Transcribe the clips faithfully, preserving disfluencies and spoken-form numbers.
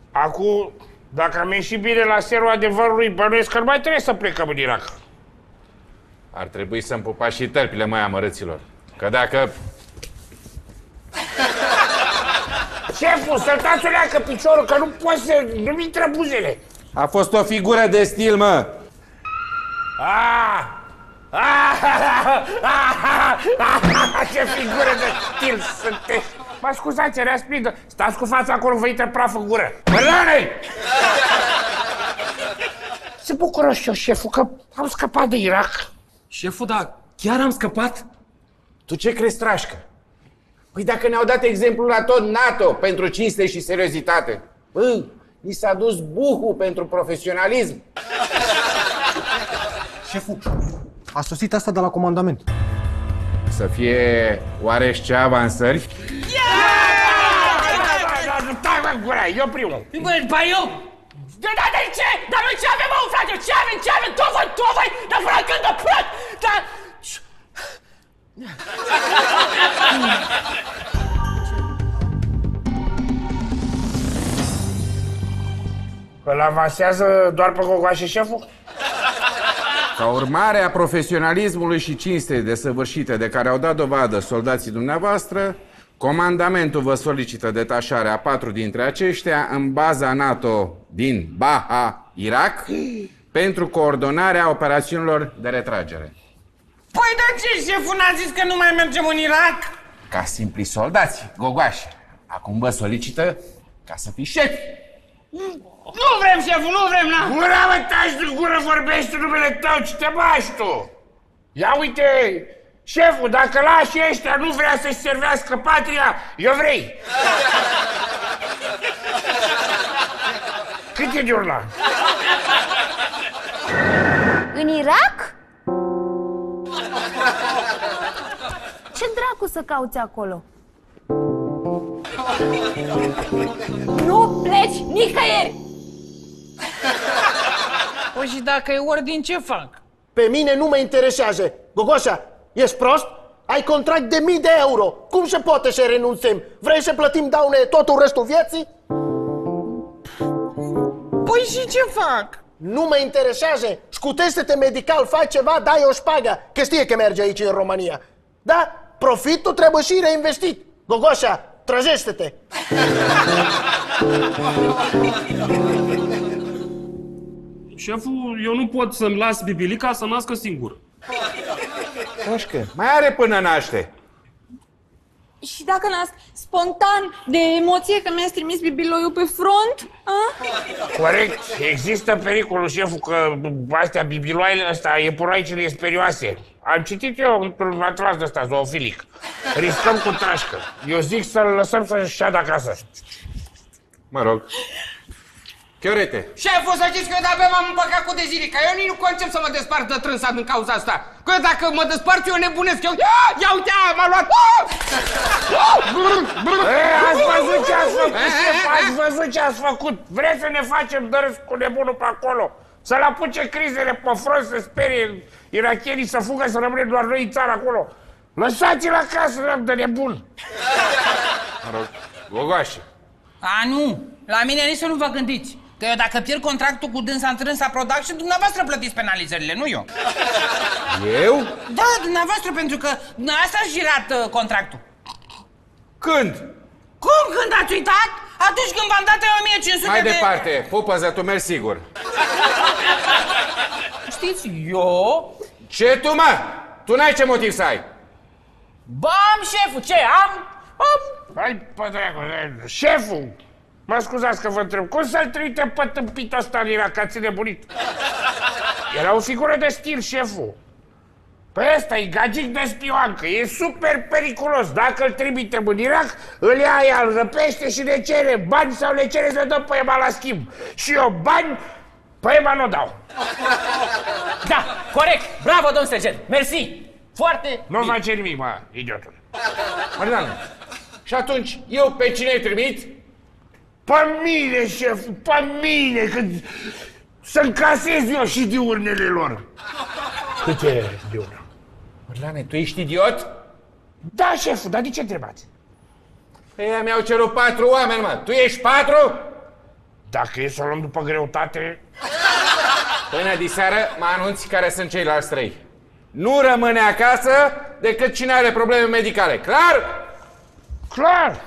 Acum, dacă am ieșit bine la serul adevărului, bănuiesc că nu mai trebuie să plecăm în Irak. Ar trebui să împupați și tălpile, mai amărâților. Că dacă... Șeful, să-l o leacă piciorul, că nu poți să... nu-mi intră buzele. A fost o figură de stil, mă! Ah! Ah! Ah! Ah! Ce figură de stil sunteți! Mă scuzați, era splendă. Stați cu fața acolo, vă intră praf în gură. Mărlane! Se bucură și eu, șeful, că am scăpat de Irak. Șeful, dar chiar am scăpat? Tu ce crezi, Trașcă? Păi dacă ne-au dat exemplu la tot NATO pentru cinste și seriozitate. Bă, ni s-a dus buhul pentru profesionalism. Șeful, a sosit asta de la comandament. Să fie oareși ce avansări? Stai, mă, gura, eu primul. Bă, ba eu? Da, da, dar ce? Dar noi ce avem, mă, frate? Ce avem, ce avem? Tot voi, tot voi, dar până când de plăt? Dar... Îl avansează doar pe gogoașe, șeful? Ca urmare a profesionalismului și cinstei desăvârșite de care au dat dovadă soldații dumneavoastră, comandamentul vă solicită detașarea a patru dintre aceștia în baza NATO din Baha, Irak, pentru coordonarea operațiunilor de retragere. Păi de ce șeful n-a zis că nu mai mergem în Irak? Ca simpli soldați, gogoași. Acum vă solicită ca să fii șefi. Nu vrem, șeful, nu vrem, na! Gura, mă, taci din gură, vorbești în numele tău, ce te bași tu? Ia uite, șeful, dacă lași ăștia nu vrea să-și servească patria, eu vrei. Cât e de urla? În Irak? Ce dracu să cauți acolo? Nu pleci nicăieri! Păi și dacă e ordin, ce fac? Pe mine nu mă interesează. Gogoșa, ești prost? Ai contract de mii de euro. Cum se poate să renunțăm? Vrei să plătim daune totul restul vieții? Păi și ce fac? Nu mă interesează. Scutește-te medical, fai ceva, dai o șpagă. Că știe că merge aici în România. Da? Profitul trebuie și reinvestit. Gogoșa, trăjește-te! Șeful, eu nu pot să-mi las bibilica să nască singur. Trașcă, mai are până naște. Și dacă nasc spontan de emoție că mi-ați trimis bibiloiul pe front? A? Corect, există pericolul, șeful, că astea, bibiloaile ăsta, iepuroaicele e sperioase. Am citit eu într-un atlas de ăsta, zoofilic. Riscăm cu Trașcă. Eu zic să-l lăsăm să-și șadă acasă. Mă rog. Chiorete. Șeful, să știți că eu de-abia m-am împăcat cu Dezirica. Eu nici nu concep să mă despart de trânsa din cauza asta. Că eu dacă mă despart, eu nebunesc. Eu... Ia, ia uite, m-a luat! Ei, ați văzut ce ați făcut, șef? Ați văzut ce ați făcut? Vreți să ne facem dărâs cu nebunul pe acolo? Să-l apuce crizele pe front, să sperie irachienii, să fugă, să rămâne doar noi în țară acolo. Lăsați-l acasă, rău de nebun! Mă rog, gogoașe. A, nu! La mine nici să nu vă gândiți. Că eu dacă pierd contractul cu dânsa în Trânsa Production, dumneavoastră plătiți penalizările, nu eu. Eu? Da, dumneavoastră, pentru că dumneavoastră ați girat uh, contractul. Când? Cum când ați uitat? Atunci când v-am dat o mie cinci sute Mai de... departe, pupă-ză, tu mergi sigur. Știți, eu... Ce tu, mă? Tu n-ai ce motiv să ai. Ba, am, șeful, ce? Am? Am... Hai, pă, dracu, șeful! Mă scuzați că vă întreb, cum să-l trimite pe tâmpit ăsta în Irak, ați nebunit? Era o figură de stil, șeful. Păi ăsta e gagic de spioancă, e super periculos. Dacă îl trimitem în Irak, îl ia ea, îl răpește și ne cere bani sau le cere să dăm pe Ema la schimb. Și eu bani, pe Ema nu dau. Da, corect, bravo, domn sergent, mersi. Foarte Nu face nimic, mă, idiotul. Mărdeanu, și atunci eu pe cine îi trimit? Pe mine, șef, pe mine, că să încasez eu și diurnele lor. Cât e diurna? Mărlane, tu ești idiot? Da, șeful, dar de ce întrebați? Ei, mi-au cerut patru oameni, mă. Tu ești patru? Dacă e să o luăm după greutate... Până diseară mă anunți care sunt ceilalți trei. Nu rămâne acasă decât cine are probleme medicale. Clar? Clar!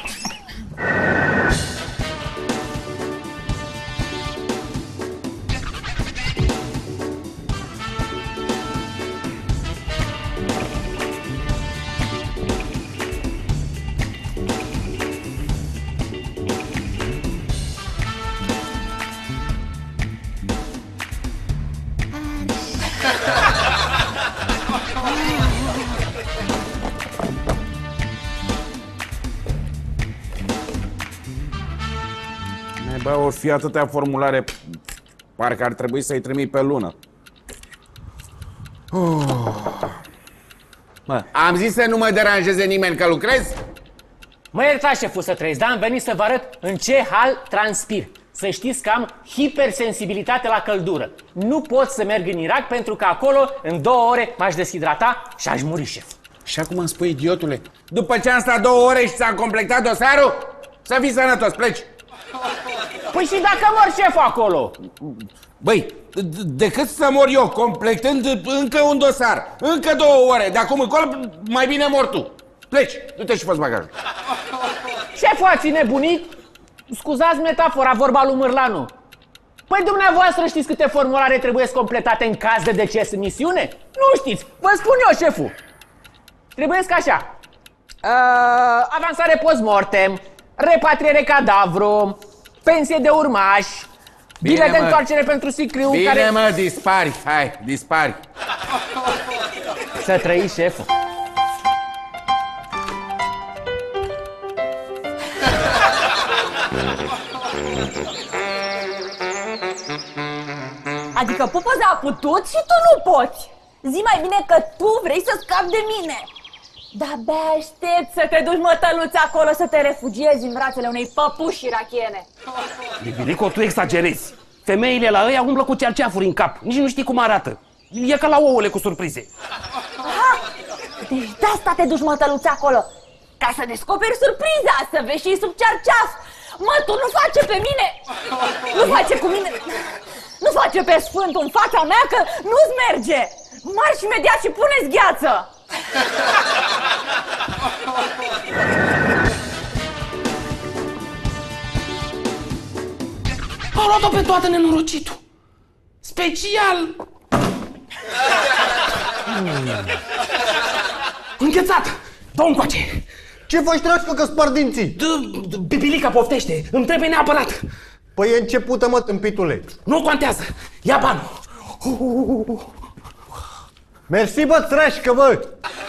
Bă, or fi atâtea formulare, parcă ar trebui să-i trimit pe lună. Oh. Mă, am zis să nu mă deranjeze nimeni că lucrez? Mă iertați, șeful, să trăiesc, dar am venit să vă arăt în ce hal transpir. Să știți că am hipersensibilitate la căldură. Nu pot să merg în Irak pentru că acolo, în două ore, m-aș deshidrata și aș muri, șef. Și acum îmi spui, idiotule, după ce am stat două ore și ți-am completat dosarul, să fii sănătos, pleci. Păi și dacă mor șeful acolo? Băi, decât să mor eu completând încă un dosar, încă două ore, de acum încolo, mai bine mor tu. Pleci, du-te și fă-ți bagajul. Șeful, ați nebunit? Scuzați metafora, vorba lui Mârlanu. Păi dumneavoastră știți câte formulare trebuie completate în caz de deces în misiune? Nu știți, vă spun eu, șeful. Trebuie ca așa. Uh, avansare post-mortem, repatriere cadavru, pensie de urmaș, bilet de întoarcere pentru sicriu. Bine, care... mă, dispari, hai, dispari. Să trăiți, șeful. Adică Pupăza a putut și tu nu poți. Zi mai bine că tu vrei să scapi de mine. De-abia aștept să te duci, mătăluț, acolo să te refugiezi în brațele unei păpuși irachiene. Bibilico, tu exagerezi. Femeile la ăia umblă cu cerceafuri în cap. Nici nu știi cum arată. E ca la ouăle cu surprize. Aha, deci de asta te duci, mătăluț, acolo. Ca să descoperi surpriza, să vezi și sub cerceaf. Mă, tu nu face pe mine. Nu face cu mine. Nu face pe Sfântul în fața mea că nu-ți merge. Marș imediat și pune-ți gheață. Au luat-o pe toată, nenorocitul. Special. Înghețat. Dă-o încoace. Ce faci, treacă, că spar dinții? Bibilica poftește. Îmi trebuie neapărat. Păi e începută, mă, tâmpitule. Nu contează. Ia banul. Mersi, bă, țrașcă, bă!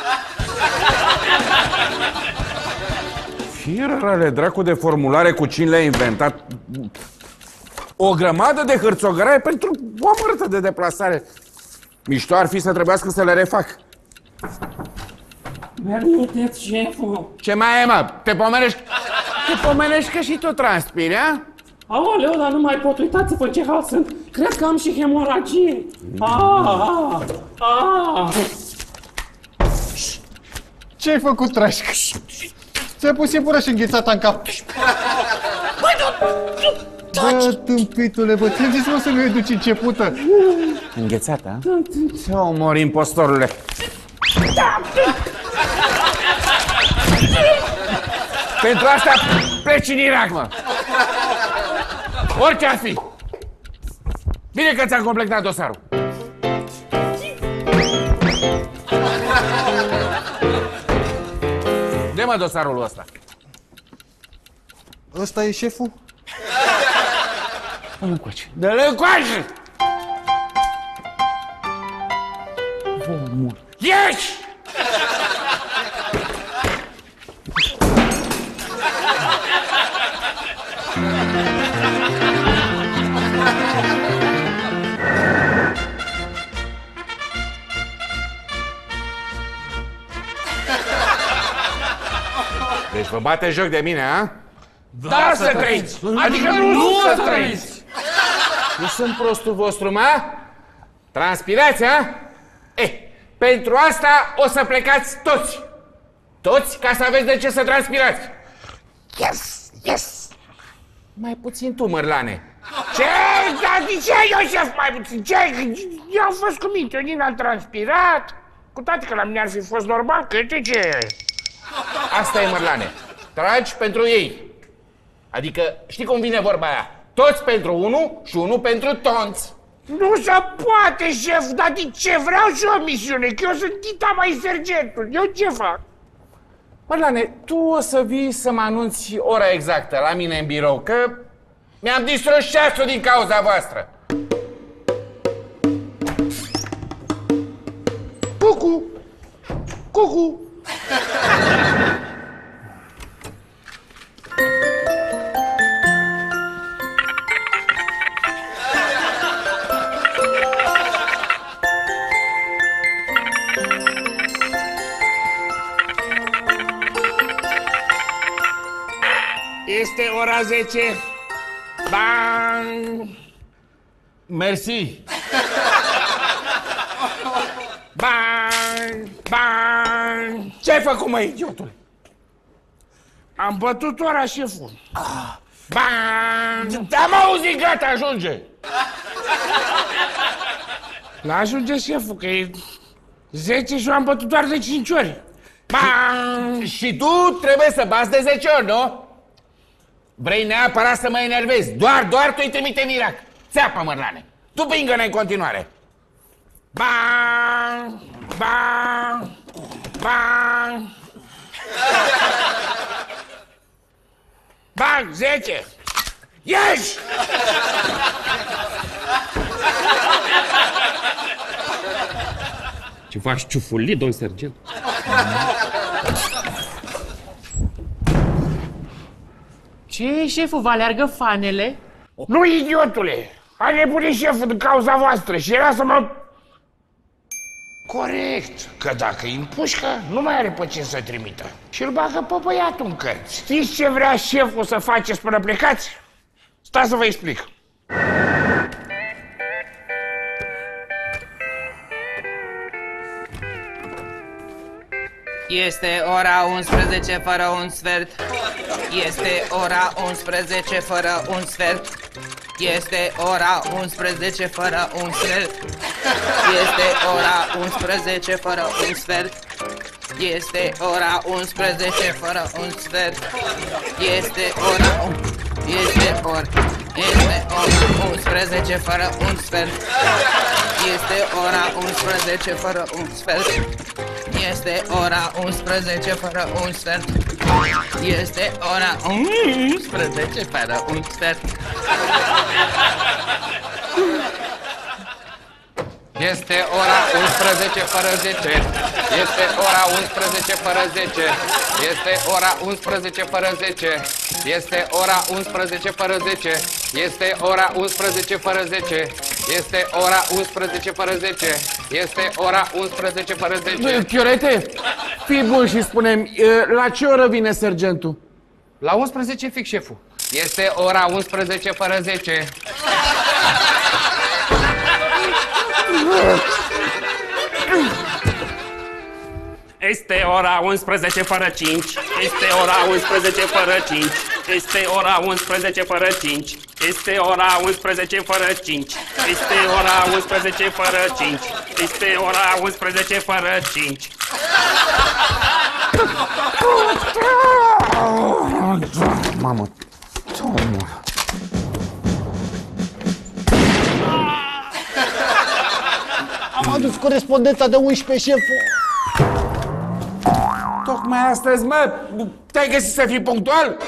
Fierele dracu de formulare cu cine le-a inventat. O grămadă de hârțogăraie pentru o mărtă de deplasare. Mișto ar fi să trebuiască să le refac. Permiteți, șeful. Ce mai e, mă? Te pomenești? Te pomenești că și tu transpiri, a? Aoleu, dar nu mai pot, uitați-vă ce hal sunt. Cred că am și hemoragie. Ah, ah. Ce-ai făcut, trașcă? Ți-ai pus iepuraș înghețată în cap. Bă, tâmpitule, bă, ți-am zis, mă, să nu-i duci începută. Înghețată, a? Să omori, impostorule. Pentru asta pleci în Irak, mă. Orice ar fi. Bine că ți-am completat dosarul. Dă-mă dosarul ăsta. Ăsta e șeful? Dă-l încoace. Dă-l încoace! Ieși! Deci vă bate joc de mine, a? Da, da să trăiți! Adică nu, nu să trăiți! Nu sunt prostul vostru, mă? Transpirați, a? Eh, pentru asta o să plecați toți. Toți, ca să aveți de ce să transpirați. Yes, yes! Mai puțin tu, Mărlane. Ce? Dar de ce eu, șef, mai puțin? Ce? Eu am fost cu minte, Ionina a transpirat. Cu toate că la mine ar fi fost normal, că uite ce... Asta e, Mărlane. Tragi pentru ei. Adică, știi cum vine vorba aia? Toți pentru unul și unul pentru tonți. Nu se poate, șef, dar de ce? Vreau și o misiune, că eu sunt tita mai sergentul. Eu ce fac? Mărlane, tu o să vii să mă anunți ora exactă la mine în birou, că mi-am distrus șasul din cauza voastră. Cucu! Cucu! Este ora zece. Bang! Mersi. Bang! Bang! Ce-ai făcut, mă, idiotule? Am bătut ora, șeful. Bang! Te-am auzit, gata, ajunge. La ajunge, șeful, că e zece și eu am bătut doar de cinci ori. Bang! Și tu trebuie să bați de zece ori, nu? Vrei neapărat să mă enervezi. Doar, doar tu îi trimite în Irak. Țeapă, Mărlane. Tu pingă-ne în continuare. Bang! Bang! Bang! Bang! Zece! Ieși! Ce faci ciufulii, domn sergent? Ce, șeful, vă aleargă fanele? Nu, idiotule! A nebunit șeful din cauza voastră și era să mă... Corect, că dacă îi împușcă, nu mai are pe cine să trimită. Și îl bagă pe băiatul în cărți. Știți ce vrea șeful să faceți până plecați? Stați să vă explic. Este ora unsprezece fără un sfert. Este ora unsprezece fără un sfert. Este ora unsprezece fără un sfert. Este ora unsprezece fără un sfert. Este ora unsprezece fără un sfert. Este ora... Este ora... Este ora unsprezece fără un sfert. Este ora unsprezece fără un sfert. Este ora unsprezece fără un sfert. Este ora unsprezece fără un sfert. Este ora unsprezece fără zece. Este ora unsprezece fără zece. Este ora unsprezece fără zece. Este ora unsprezece fără zece. Este ora unsprezece fără zece. Este ora unsprezece fără zece. Este ora unsprezece fără zece. Chiorete, fii bun și spune-mi, la ce oră vine sergentul? La unsprezece fix, șeful. Este ora unsprezece fără zece. Este ora unsprezece fără cinci. Este ora unsprezece fără cinci. Este ora unsprezece fără cinci. Este ora unsprezece fără cinci. Este ora unsprezece fără cinci. Este ora unsprezece fără cinci. Mamă, Tomă. Am adus corespondența de unsprezece, șeful. Tocmai astăzi, mă, te-ai găsit să fii punctual?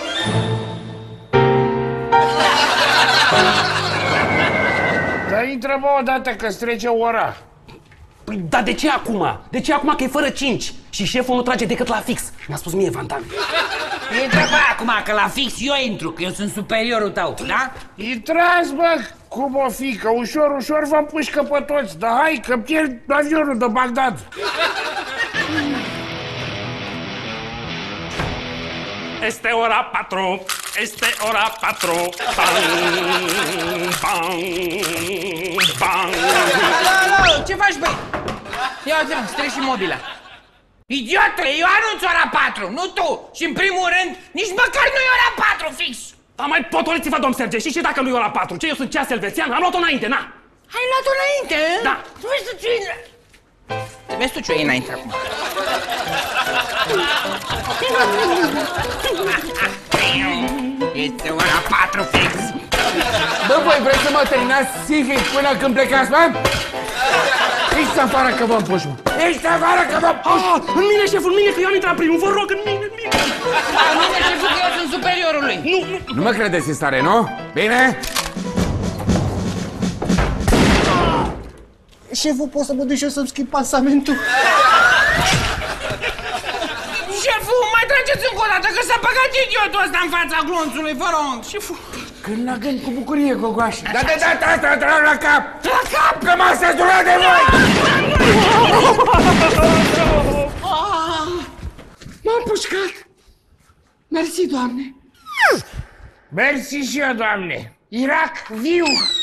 Dar intră, bă, odată că-ți trece ora. Păi, dar de ce acum? De ce acum că e fără cinci? Și șeful nu trage decât la fix. Mi-a spus mie, Vantan. Intră, bă, acum, că la fix eu intru, că eu sunt superiorul tău, da? Intrați, bă, cum o fi, că ușor, ușor vă împușcă pe toți. Dar hai, că pierd avionul de Bagdad. Este ora patru. Este ora patru. Bang, bang, bang. Alo, alo, ce faci, băi? Ia uite-mă, strici și mobila. Idiotule, eu anunț ora patru, nu tu! Și în primul rând, nici măcar nu e ora patru fix! Dar mai potoliți-vă, domn Serge, și și dacă nu e ora patru, ce eu sunt ceas elvețian, am luat-o înainte, na! Ai luat-o înainte? Da. Tu vezi tu ce e... Vezi tu ce e înainte acum. Este ora patru fix. Bă, voi vreți să mă terminați psihic până când plecați, mă? Ești afară că vă împuși, mă! Ești afară că vă împuși! Ah, în mine, șeful, în mine, că eu am intrat primul, vă rog, în mine, în mine! În mine, șeful, că eu sunt superiorul lui. Nu, nu! Nu mă credeți în stare, nu? Bine? Șeful, poți să mă duci și eu să-mi schimb pasamentul? Șeful, mai trageți încă o dată, că s-a băgat idiotul ăsta în fața glonțului, vă rog. Șeful. Când la gând cu bucurie, Gogoașe. Da, da, da, da, da, da, la cap! La cap! Că m-a săturat de voi! M-am pușcat. Mersi, Doamne. Mersi și eu, Doamne. Irak, viu!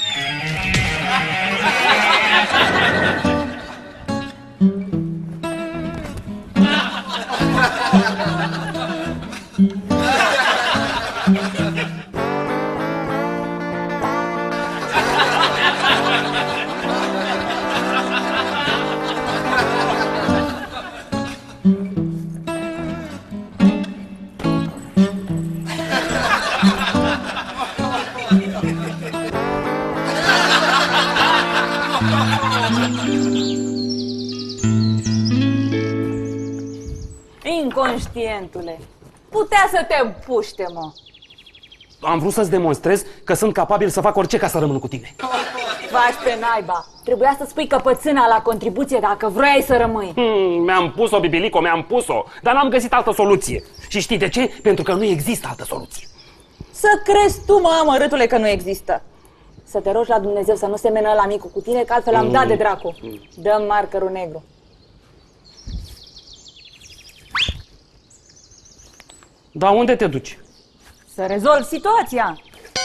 Inconștientule, putea să te împuște, mă. Am vrut să-ți demonstrez că sunt capabil să fac orice ca să rămân cu tine. Faci pe naiba. Trebuia să spui căpățâna la contribuție dacă vroiai să rămâi. Hmm, mi-am pus-o, bibilico, mi-am pus-o, dar n-am găsit altă soluție. Și știi de ce? Pentru că nu există altă soluție. Să crezi tu, mă, amărâtule, că nu există. Să te rogi la Dumnezeu să nu semene la micul cu tine, că altfel am dat de dracu. Dă-mi markerul negru. Dar unde te duci? Să rezolv situația.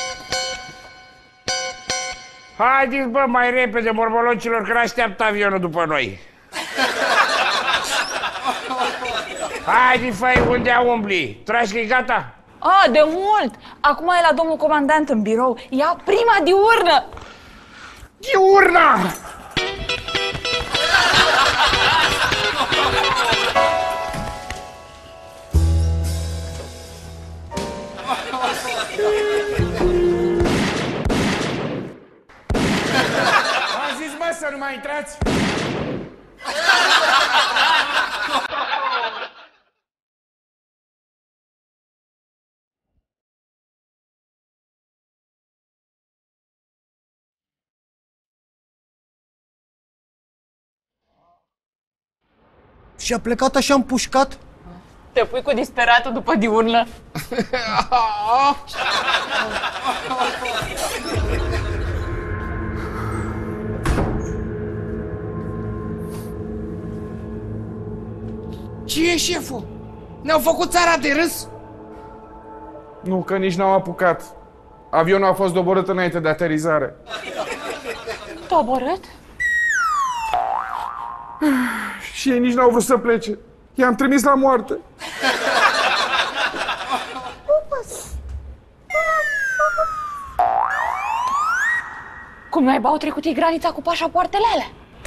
Haideți, bă, mai repede, mormoloncilor, că așteaptă avionul după noi. Haide, făi, unde umbli? Tragi că-i gata? A, de mult! Acum e la domnul comandant în birou. Ia prima diurnă! Diurna! Am zis, mă, să nu mai intrați! Și a plecat așa împușcat? Te pui cu disperatul după diurnă? Ce e, șeful? Ne-au făcut țara de râs? Nu, că nici n-au apucat. Avionul a fost doborât înainte de aterizare. Doborât? Și ei nici n-au vrut să plece. I-am trimis la moarte. Cum naiba au trecut ei granița cu pașapoartele alea?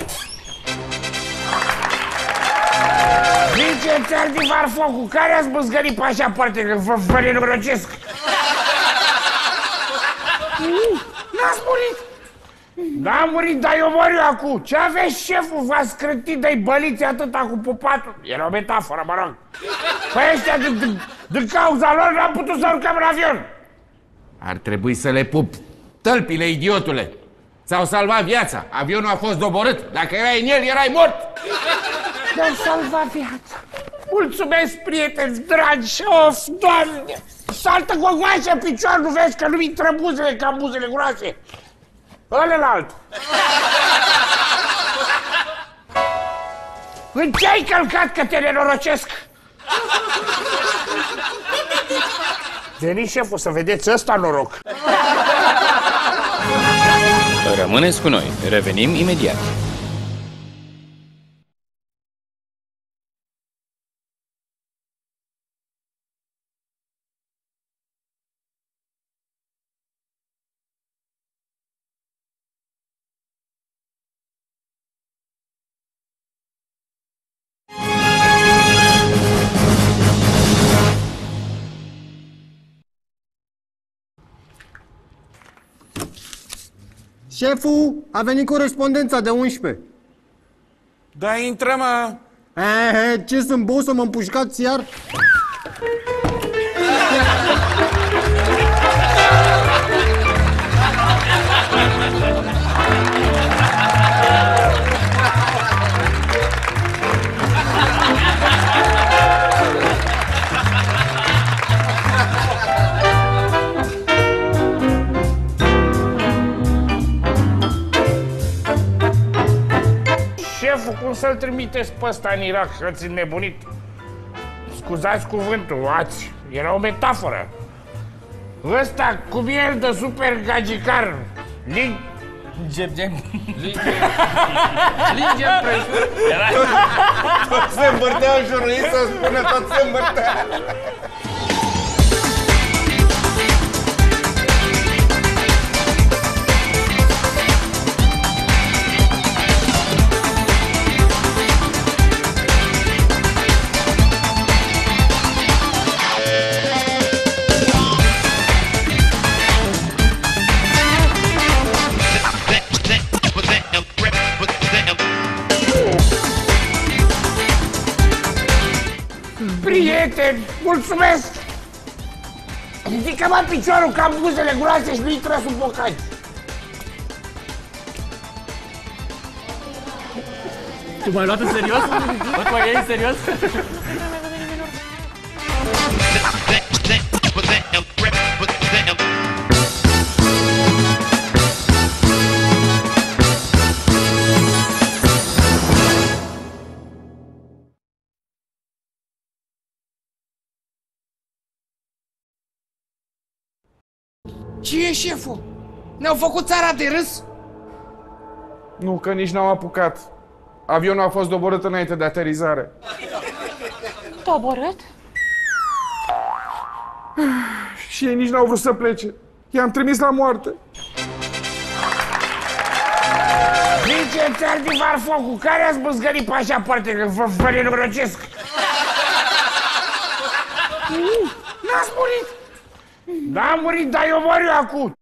Zice, ți-ar divar focul, care ați băzgărit pașapoarte, că vă, vă nenorocesc? N-ați murit! N-am murit, dar eu mor eu acum. Ce aveți, șeful? V-ați scrântit de-i băliți atâta cu pupatul? Era o metaforă, mă rog. Păi ăștia, din cauza lor, n-am putut să urcăm în avion. Ar trebui să le pup tălpile, idiotule. Ți-au salvat viața. Avionul a fost doborât. Dacă erai în el, erai mort. Mi-am salvat viața. Mulțumesc, prieteni dragi. Of, Doamne! Saltă gogoașa în picior, nu vezi că nu-mi intră buzele ca buzele groase? Ălălalt. În ce ai călcat că te nenorocesc? Veni, șeful, să vedeți ăsta noroc. Rămâneți cu noi. Revenim imediat. Șeful a venit corespondența de unsprezece. Da, intră, mă! Ehe, ce sunt bou să mă împușcați iar? Șeful, cum să-l trimiteți pe ăsta în Irak? Ați înnebunit? Scuzați cuvântul, ați. Era o metaforă. Ăsta, cum e el de super gagicar? Lin... Gem-gem. Lingem prejur. Tot se îmbărtea în jurul ei să spună, tot se îmbărtea. Prieteni, mulțumesc! Ridică-mă piciorul că am buzele groase și nu intră sub bocaci. Tu m-ai luat în serios? Bă, tu mai iei în serios? Ce e, șeful? Ne-au făcut țara de râs? Nu, că nici n-am apucat. Avionul a fost doborât înainte de aterizare. Doborât? Și ei nici n-au vrut să plece. I-am trimis la moarte. Zice, ți-ar divar focul, care ați băzgărit pe așa parte, că vă, vă nenorocesc? N-ați murit! N-am murit, dar eu mor eu acum!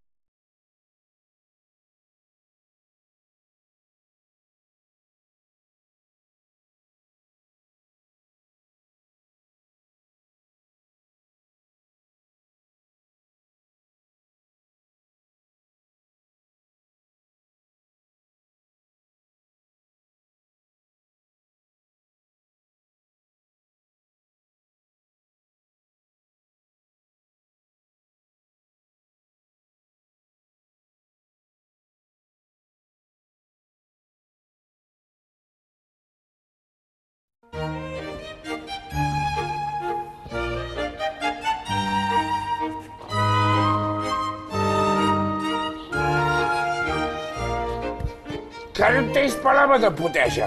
Care nu te-ai spălat, mă, de putea așa?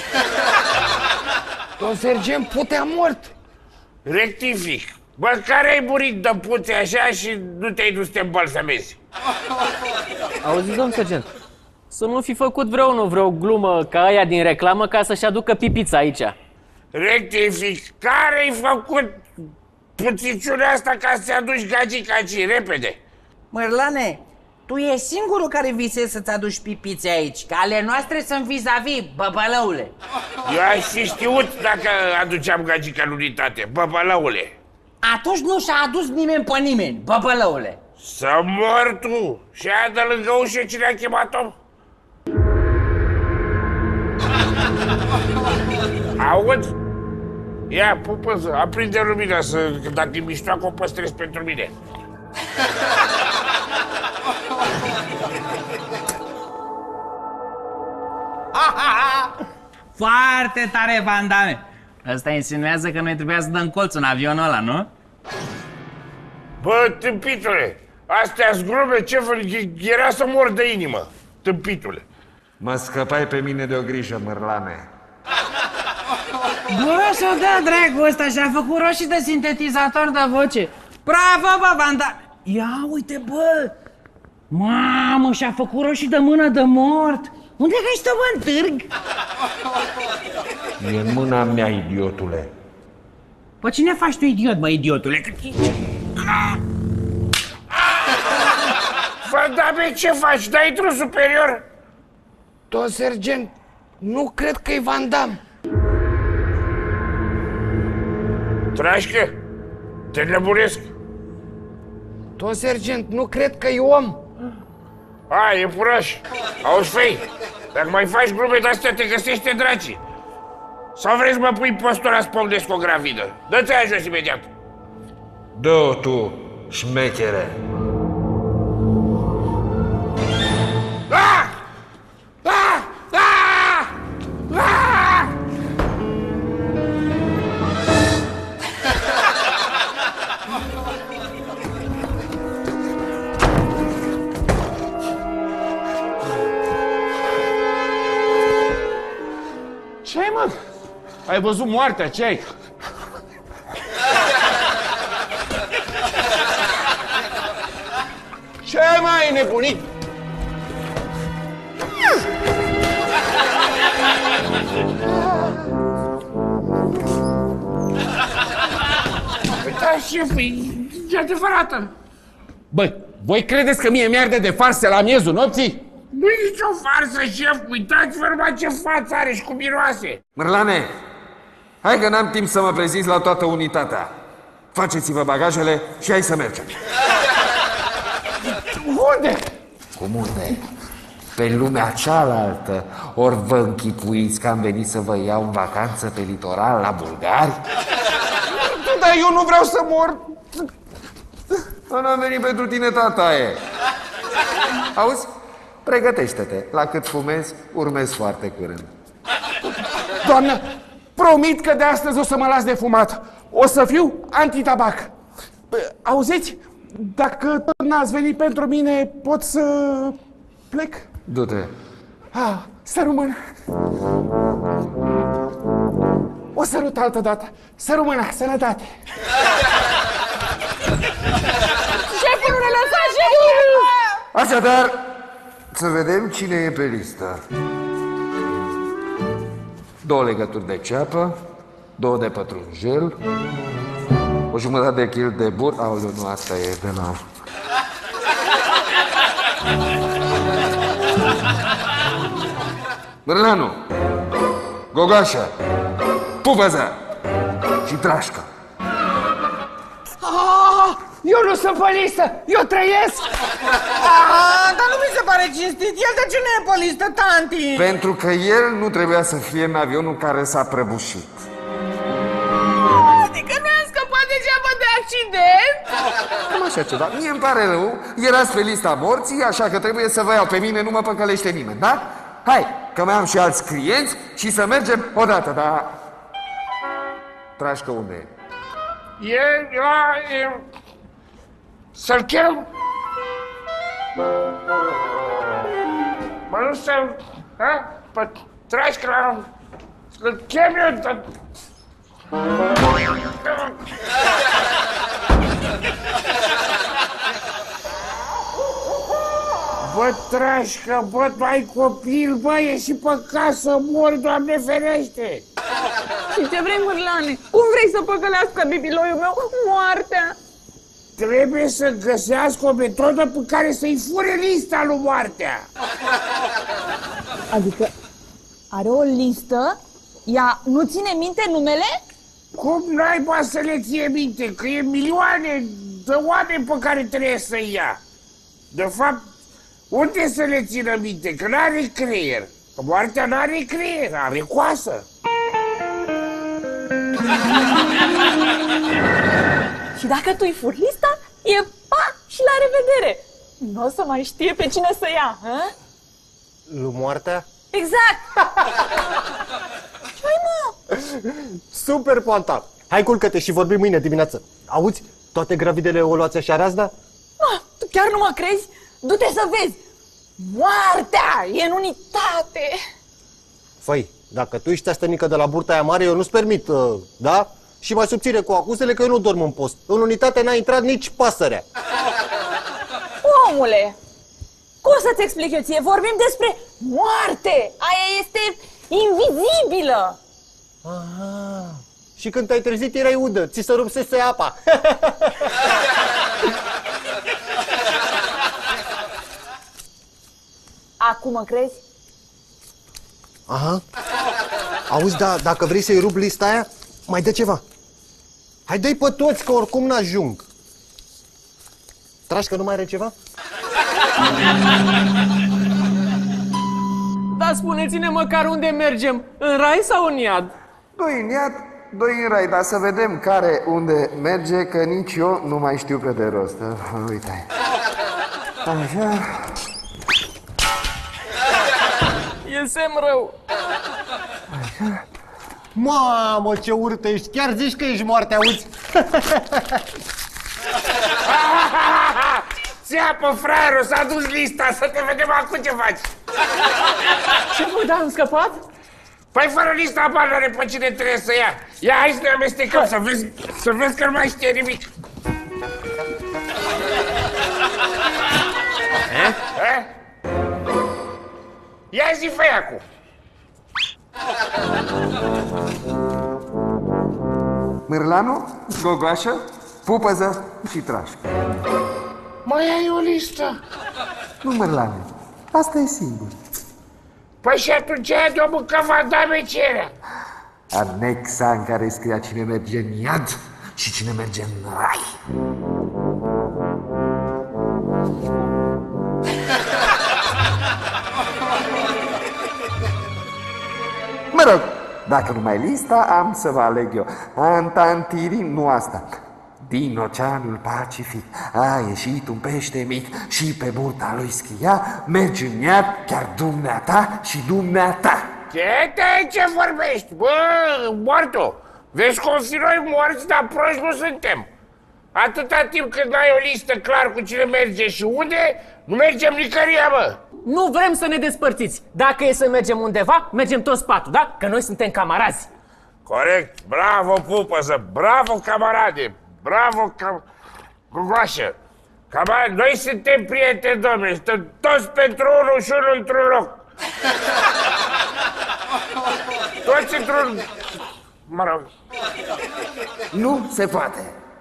Domn sergent, putea mort. Rectific. Bă, care ai murit de puțe așa și nu te-ai dus să te îmbalsamezi? Auzi, domn sergent, să nu fi făcut vreunul vreo glumă ca aia din reclamă ca să-și aducă pipița aici. Rectific. Care ai făcut puțiciunea asta ca să-ți aduci gagica aici, repede? Mărlane, tu e singurul care visezi să-ți aduci pipițe aici, că ale noastre sunt vis-a-vis, băbălăule. Eu aș fi știut dacă aduceam gagica în unitate, băbălăule. Atunci nu și-a adus nimeni pe nimeni, băbălăule. Să mor tu! Și aia de lângă ușă cine a chemat-o? Auzi? Ia, pupă, aprinde lumina, să, dacă e miștoacă, o păstrez pentru mine. Foarte tare, Van Damme. Ăsta insinuează că noi trebuia să dăm colț în avionul ăla, nu? Bă, tâmpitule, astea-s glume, ce fel, era să mor de inimă, tâmpitule. Mă scăpai pe mine de o grijă, Mărlane. Bă, să dă dracu ăsta și-a făcut roșii de sintetizator de voce. Bravo, bă, Van Damme. Ia uite, bă. Mamă, și-a făcut roșii de mână de mort. Unde găsi tu, bă, în târg? E în mâna mea, idiotule. Păi cine faci tu idiot, bă, idiotule? Van Da, bă, ce faci? Dai drum superior? Domn sergent, nu cred că e Van Damme. Trașcă, te nebunesc. Domn sergent, nu cred că e om. A, e furaș. Auzi, fei, dacă mai faci glume de-astea, te găsește dracii. Sau vrei să mă pui postul ăla să pocnesc o gravidă? Dă-ți aia jos imediat. Dă-o tu, șmechere. Ah! Ah! Ah! Ah! Ce-ai, mă? Ai văzut moartea? Ce-ai? Ce-ai, mai nebunit? Da, șef, e adevărată. Băi, voi credeți că mie mi-arde de farse la miezul nopții? Nu-i nicio farsă, șef, uitați-vă numai ce față are și cum miroase. Mărlane, hai că n-am timp să mă prezinți la toată unitatea. Faceți-vă bagajele și hai să mergem. Unde? Cum unde? Pe lumea cealaltă, ori vă închipuiți că am venit să vă iau în vacanță pe litoral la bulgari? Dar eu nu vreau să mor. Nu am venit pentru tine, tataie. Auzi? Pregătește-te. La cât fumezi, urmezi foarte curând. Doamnă, promit că de astăzi o să mă las de fumat. O să fiu antitabac. Auziți? Dacă tot n-ați venit pentru mine, pot să plec? Du-te. Ah, să rămân. O sărut altă dată. Să rămână, sănătate. Șeful, nu ne lăsa, șeful! Așadar, să vedem cine e pe listă. Două legături de ceapă, două de pătrunjel, o jumătate de kil de bur. Aoleu, nu, asta e de la... Mărlanu, Gogașa, Pupăza și Trașcă. Ah, eu nu sunt pe listă, eu trăiesc! Ah, dar nu mi se pare cinstit, el de ce nu e pe listă, tanti? Pentru că el nu trebuia să fie în avionul care s-a prăbușit. Adică mi-am scăpat degeaba de accident? Cam așa ceva. Mie îmi pare rău, erați pe lista morții, așa că trebuie să vă iau pe mine, nu mă păcălește nimeni, da? Hai, că mai am și alți clienți și să mergem odată, da? Trașcă unde e? E la... E... Să-l chem? Mă, nu să-l... Ha? Pă, tragi că la... Să-l chem eu... Dar... Bă, Trașcă, bă, tu ai copil, bă, e și păcat să mori, Doamne ferește! Și ce vrei, Mârlane? Cum vrei să păcălească bibiloiul meu moartea? Trebuie să găsească o metodă pe care să-i fure lista lui moartea. Adică are o listă? Ea nu ține minte numele? Cum naiba să le ție minte? Că e milioane de oameni pe care trebuie să-i ia. De fapt, unde să le țină minte? Că n-are creier. Că moartea n-are creier, are coasă. Și dacă tu-i furi lista, e pa și la revedere. Nu o să mai știe pe cine să ia, hă? Lui moartea? Exact! Ce-ai, mă? Super, Poanta! Hai, culcă-te și vorbim mâine dimineață. Auzi? Toate gravidele o luați așa razna? Mă, tu chiar nu mă crezi? Du-te să vezi! Moartea e în unitate! Făi, dacă tu ești astănică de la burta aia mare, eu nu-ți permit, uh, da? Și mai subțire cu acuzele că eu nu dorm în post. În unitate n-a intrat nici pasărea. Omule, cum să-ți explic eu ție? Vorbim despre moarte! Aia este invizibilă! Aha. Și când te-ai trezit erai udă, ți se rupsese apa. Acum mă crezi? Aha. Auzi, da, dacă vrei să-i rup lista aia, mai dă ceva. Hai, dă-i pe toți, că oricum n-ajung. Tragi că nu mai are ceva? Dar spuneți-ne măcar unde mergem, în rai sau în iad? Doi în iad, doi în rai, dar să vedem care unde merge, că nici eu nu mai știu pe de rost. Uite. Așa. E semn rău. Așa. Mamă, ce urâtă ești! Chiar zici că ești moarte, auzi? Țeapă, fraierul, s-a dus lista, să te vedem acum ce faci. Ce bă, da, am scăpat? Păi fără lista apar n-are pe cine trebuie să ia. Ia, hai să ne amestecăm, să vezi, să vezi că nu mai știe nimic. Eh? Eh? Ia zi, fă acum. Mârlanu, Gogoașă, Pupăză și Trașcă. Mai ai o listă? Nu, Mârlanu, asta e singur. Păi și atunci aia de-o mâncă Vandame ce era? Anexa în care scria cine merge în iad și cine merge în rai. Mă rog, dacă nu mai lista, am să vă aleg eu. Antantirin, nu asta. Din Oceanul Pacific a ieșit un pește mic și pe burta lui scria: mergi în iad, chiar dumneata și dumneata. Ce te ce vorbești? Bă, moarto, vezi cum fi noi morți, dar proști nu suntem. Atâta timp cât n-ai o listă clar cu cine merge și unde, nu mergem nicăria, bă. Nu vrem să ne despărțiți. Dacă e să mergem undeva, mergem toți patru, da? Că noi suntem camarazi. Corect, bravo, Pupăză, bravo, camarade, bravo, cam... Gugoașă. Camarade, noi suntem prieteni, domnule, stăm toți pentru unul și unul într-un loc. Toți într-un... Mă rog. Nu se poate.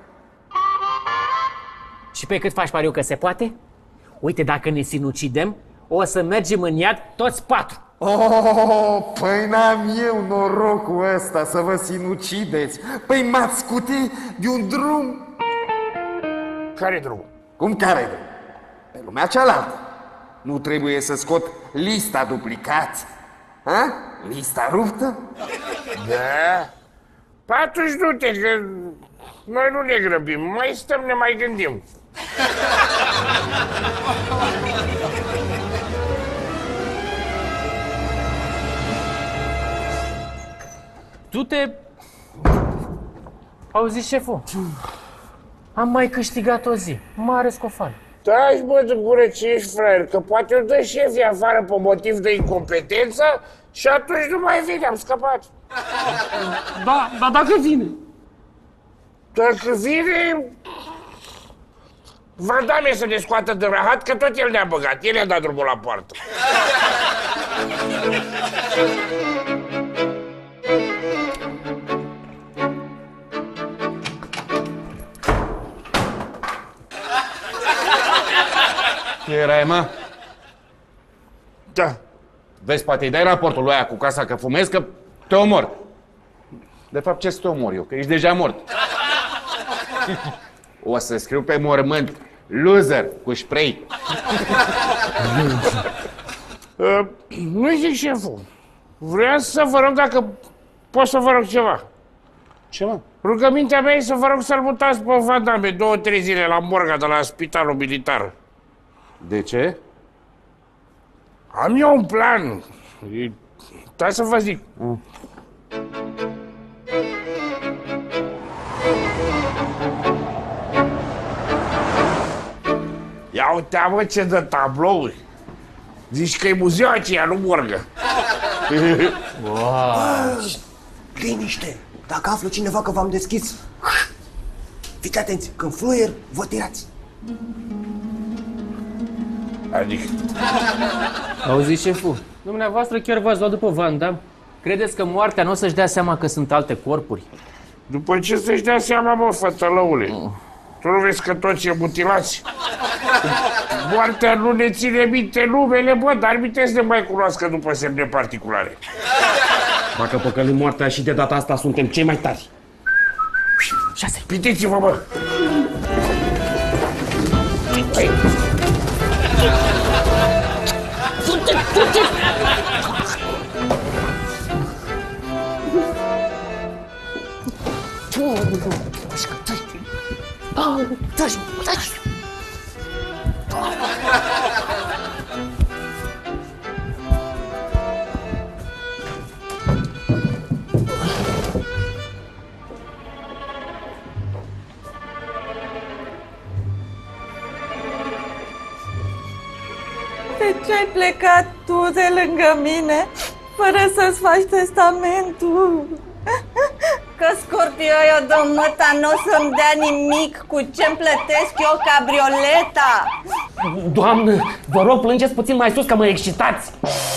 Și pe cât faci pariu că se poate? Uite, dacă ne sinucidem, o să mergem în iad toți patru. Oh, păi n-am eu norocul ăsta să vă sinucideți. Păi m-ați scutit de un drum. Care drum? Cum care drum? Pe lumea cealaltă. Nu trebuie să scot lista duplicați? Ha? Lista ruptă? Da? Păi atunci du-te, că noi nu ne grăbim, mai stăm, ne mai gândim. Du-te... Auzi, șeful? Am mai câștigat o zi. Mare scofan. Taci, bă, de gură, ce ești, fraier, că poate o dă șefii afară pe motiv de incompetență și atunci nu mai vine, am scăpat. Da, dar dacă vine? Dacă vine... Vandame să ne scoată de rahat, că tot el ne-a băgat, el ne-a dat drumul la poartă. Ce erai, mă? Da. Vezi, poate îi dai raportul lui aia cu casa că fumezi, că te omor. De fapt, ce să te omor eu? Că ești deja mort. O să scriu pe mormânt: loser, cu spray. uh, nu zic, șeful. Vreau să vă rog dacă pot să vă rog ceva. Ce, mă? Rugămintea mea e să vă rog să-l mutați pe Vandame două, trei zile la morga de la spitalul militar. De ce? Am eu un plan. Stai să vă zic. Mm. Ia uite, mă, ce dă tablouri. Zici că e muzeul aceea, nu morgă. Wow. Liniște! Dacă află cineva că v-am deschis, fiți atenți, când fluier, vă tirați. Adică... Auzi, șeful, dumneavoastră chiar v-ați luat după Van Damme? Credeți că moartea nu o să-și dea seama că sunt alte corpuri? După ce să-și dea seama, mă, fătălăule? Mm. Tu nu vezi că toți e mutilați? Moartea nu ne ține minte numele, bă, dar minte să ne mai cunoască după semne particulare. Dacă păcălim moartea și de data asta suntem cei mai tari. Șase. Pitiți-vă, bă! Hai. Fute, fute! Taci, taci! De ce ai plecat tu de lângă mine fără să-ți faci testamentul? Că Scorpio, eu, domnăta, nu o să-mi dea nimic cu ce-mi plătesc eu cabrioleta. Doamnă, vă rog, plângeți puțin mai sus că mă excitați.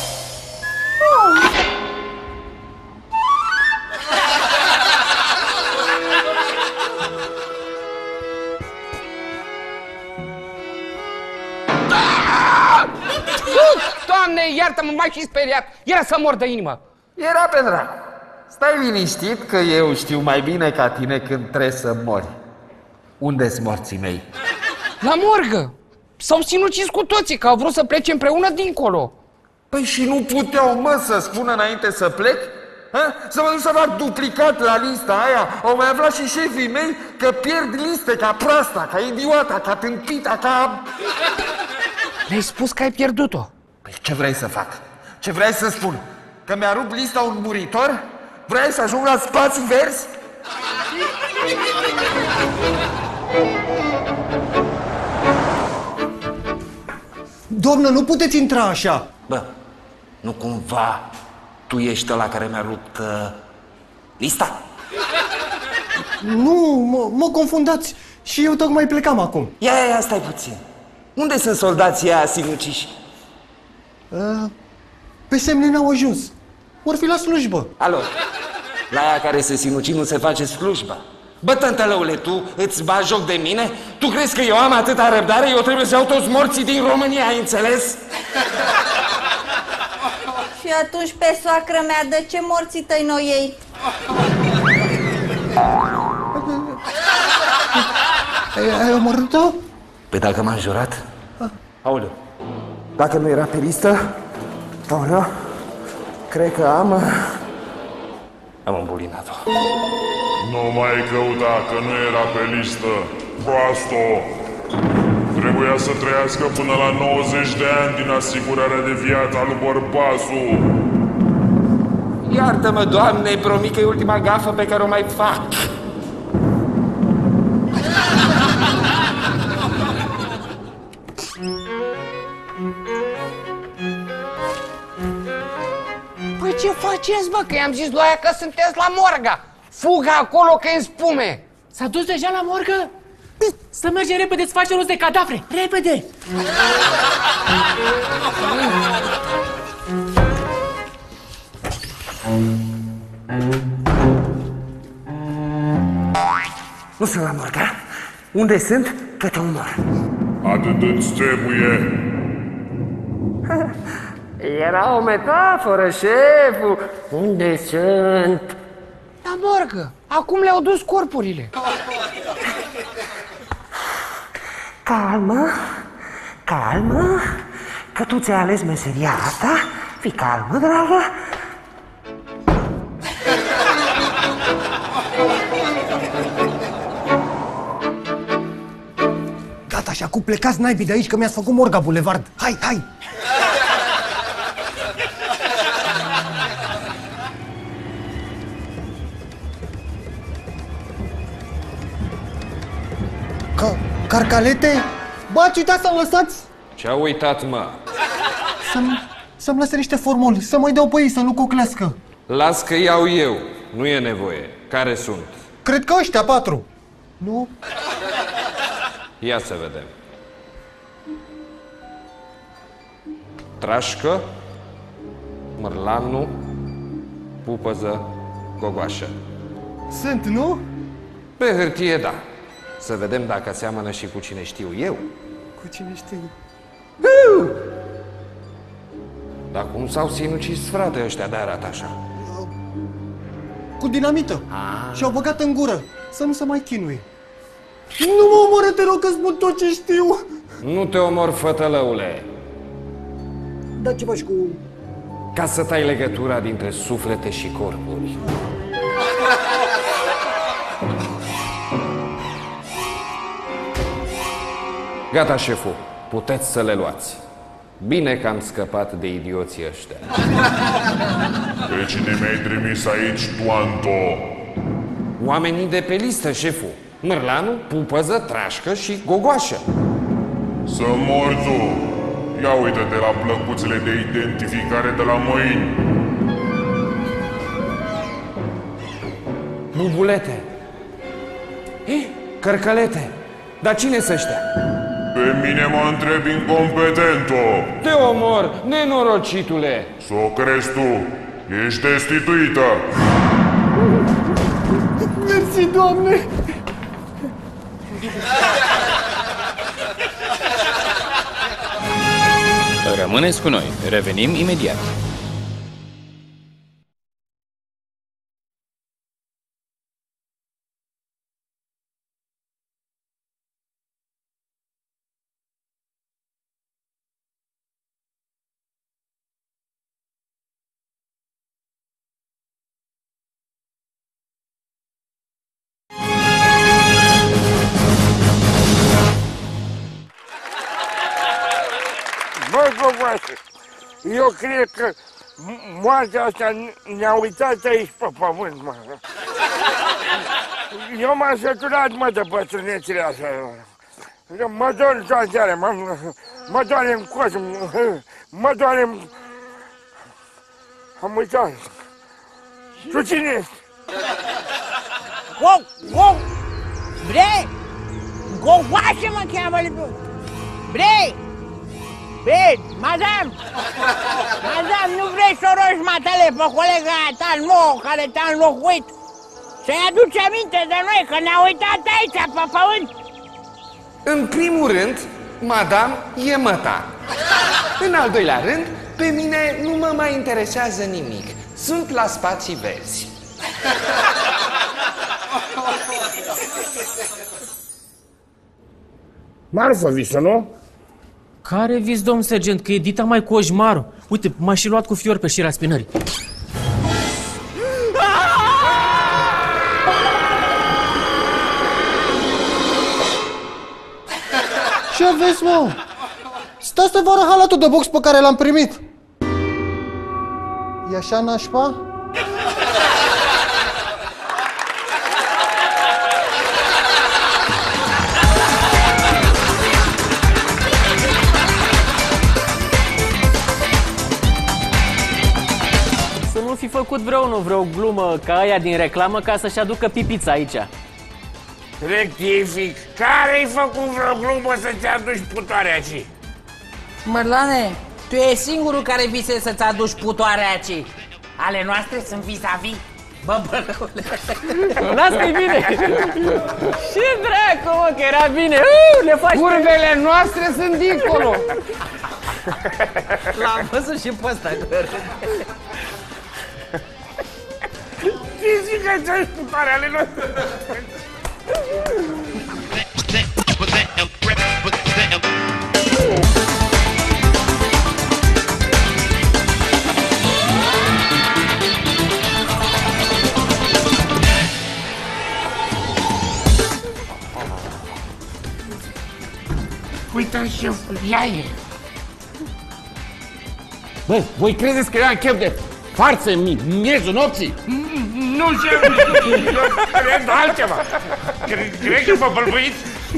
Doamne, iartă-mă, m-ai și speriat. Era să mor de inimă. Era pe dracu. Stai liniștit că eu știu mai bine ca tine când trebuie să mori. Unde-s morții mei? La morgă. S-au sinucis cu toții, că au vrut să plece împreună dincolo. Păi și nu puteau, mă, să spună înainte să plec? Ha? Să mă duc să fac duplicat la lista aia. Au mai aflat și șefii mei că pierd liste ca proasta, ca idiota, ca tâmpita, ca... Le-ai spus că ai pierdut-o. Păi ce vrei să fac? Ce vrei să spun? Că mi-a rupt lista un muritor? Vrei să ajung la spații verzi? Doamnă, nu puteți intra așa! Bă, nu cumva tu ești ăla care mi-a rupt uh, lista? Nu, mă, mă confundați și eu tocmai plecam acum. Ia, ia, ia, stai puțin. Unde sunt soldații aia sinuciși? Uh, pe semne n-au ajuns. Or fi la slujbă. Alo, la aia care se sinuci nu se face slujba. Bă, tântălăule, tu îți bagi joc de mine? Tu crezi că eu am atâta răbdare? Eu trebuie să iau toți morții din România, ai înțeles? Și atunci, pe soacră mea, de ce morții tăi noi ei? Ai omorât-o? Păi dacă m-am jurat? Aoleu, dacă nu era pe listă, aoleu, cred că am... am îmbulinat-o. Nu mai căuta, că nu era pe listă. Proasto! Trebuia să trăiască până la nouăzeci de ani din asigurarea de viață a lui Bărbasu. Iartă-mă, Doamne, promit că e ultima gafă pe care o mai fac. Păi ce faceți, bă, că i-am zis lui aia că sunteți la morga. Fugă acolo că e în spume. S-a dus deja la morgă? Să mergem repede să facem rost de cadavre! Repede! Nu sunt la morgă. Unde sunt? Că te omor. Atât îți trebuie. Era o metaforă, șeful! Unde sunt? La morgă. Acum le-au dus corpurile. Calmă, calmă, că tu ți-ai ales meseria asta. Fii calmă, dragă. Gata, și acum plecați naibii de aici că mi-ați făcut morga bulevard. Hai, hai! Ca carcalete? Bă, ați uitat să-mi lăsați? Ce-a uitat, mă? Să-mi să-mi lăse niște formuli, să mai dau pe ei, să nu coclească. Las că iau eu. Nu e nevoie. Care sunt? Cred că ăștia patru. Nu? Ia să vedem. Trașcă, Mărlanu, Pupăză, Gogoașă. Sunt, nu? Pe hârtie, da. Să vedem dacă seamănă și cu cine știu eu. Cu cine știu? Dar cum s-au sinucis, frate, ăștia de arată așa? Cu dinamită. Și-au băgat în gură, să nu se mai chinuie. Nu mă omoră, te rog, că spun tot ce știu. Nu te omor, fătălăule. Dar ce faci cu... Ca să tai legătura dintre suflete și corpuri. Gata, șeful, puteți să le luați. Bine că am scăpat de idioții ăștia. Pe cine mi-ai trimis aici, tu, Anto? Oamenii de pe listă, șeful. Mârlanu, Pupăză, Trașcă și Gogoașă. Să mori tu! Ia uite-te la plăcuțele de identificare de la mâini. Bubulete. Eh, cărcălete. Dar cine-s ăștia? Pe mine mă întrebi incompetento. Te omor, nenorocitule. S-o crezi tu. Ești destituită. Mersi, Doamne! Rămâneți cu noi. Revenim imediat. Băi, Gogoașă, eu cred că moartea asta ne-a uitat aici pe pământ, mă. Eu m-am săturat, mă, de bătrânețile astea. Mă dor toate alea, mă, mă doare în coș, mă doare în... Am uitat. Tu cine ești? Go, go, bre, Gogoașă mă cheamă, bre, bre, madame, madame, nu vrei să o rogi matele pe colega ta nouă care te-a înlocuit? Să-i aduci aminte de noi, că ne-a uitat aici, pe pământ. În primul rând, madame e măta. În al doilea rând, pe mine nu mă mai interesează nimic. Sunt la spații verzi. Marfă visă, nu? Care vis, domn sergent? Că e dita mai coșmarul. Uite, m-a și luat cu fiori pe șirea spinării. Ce aveți, mă? Stați să vă halatul de box pe care l-am primit. E așa nașpa? Să nu fi făcut vreunul vreo glumă ca aia din reclamă ca să-și aducă pipița aici. Rectific, care-i făcut vreo glumă să-ți aduci putoarea aici? Mărlane, tu ești singurul care visezi să-ți aduci putoarea aici. Ale noastre sunt vis-a-vis. Bă, bălăule. Las că-i bine. Ce dracu, mă, că era bine. Uh, le faci. Curvele noastre sunt dincolo. L-am văzut și pe ăsta. Ce zic că ți-ai putoarea ale noastre? Uite, șeful, ea e. Bă, voi credeți că eu am chef de farță în miezul nopții? Nu, șeful, eu cred altceva. Cred că m-a bălbuit.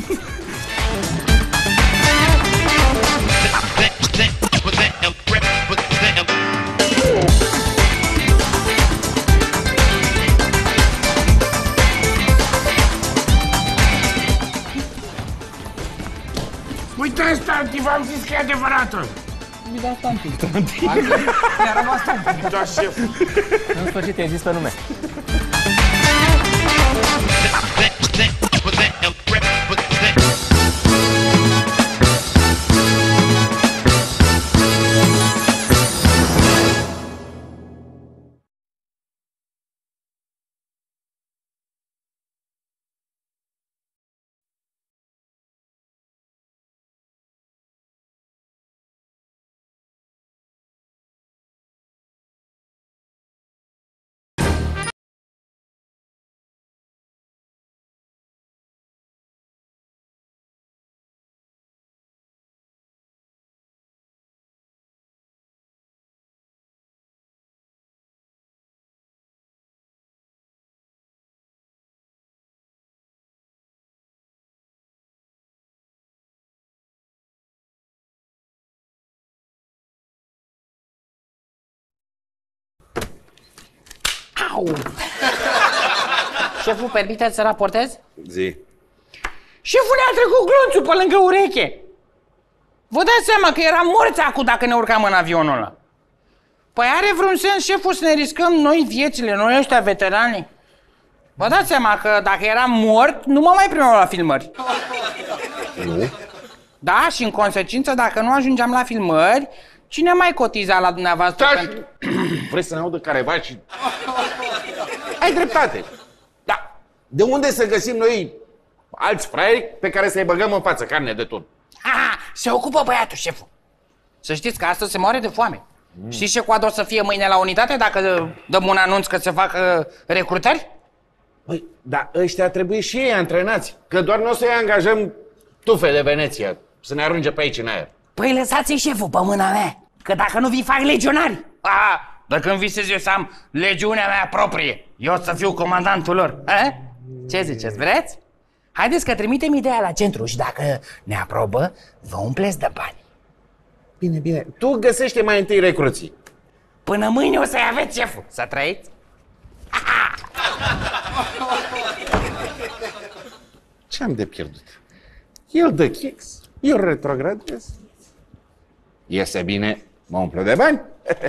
Uite asta, v-am zis că e adevărată. Mi da Stanti. Stanti? Mi-a rămas Stanti. Da, șef. În sfârșit, i-ai zis pe nume. Au! Șeful, permiteți să raportez? Zi. Șeful ne-a trecut glonțul pe lângă ureche. Vă dați seama că eram morți acum dacă ne urcam în avionul ăla. Păi are vreun sens, șeful, să ne riscăm noi viețile, noi ăștia veterani? Vă dați seama că dacă eram mort, nu mă mai primeau la filmări. Nu? Da, și în consecință, dacă nu ajungeam la filmări, cine mai cotiza la dumneavoastră Da, pentru... Vrei să ne audă careva și... Ai dreptate. Da. De unde să găsim noi alți fraieri pe care să-i băgăm în față carne de tun? Ha, se ocupă băiatul, șeful. Să știți că astăzi se moare de foame. Mm. Știți ce coadă o să fie mâine la unitate dacă dăm un anunț că se fac uh, recrutări? Păi, dar ăștia trebuie și ei antrenați. Că doar nu o să-i angajăm tufe de Veneția să ne arunce pe aici în aer. Păi lăsați-i, șeful, pe mâna mea. Că dacă nu vi fac legionari. Aha, dar când visez eu să am legiunea mea proprie, eu să fiu comandantul lor. A? Ce ziceți, vreți? Haideți că trimitem ideea la centru și dacă ne aprobă, vă umpleți de bani. Bine, bine. Tu găsește mai întâi recruții. Până mâine o să-i aveți, șeful. Să trăiți? Ce-am de pierdut? El dă chix, eu retrogradez. Iese bine, mă umplu de bani.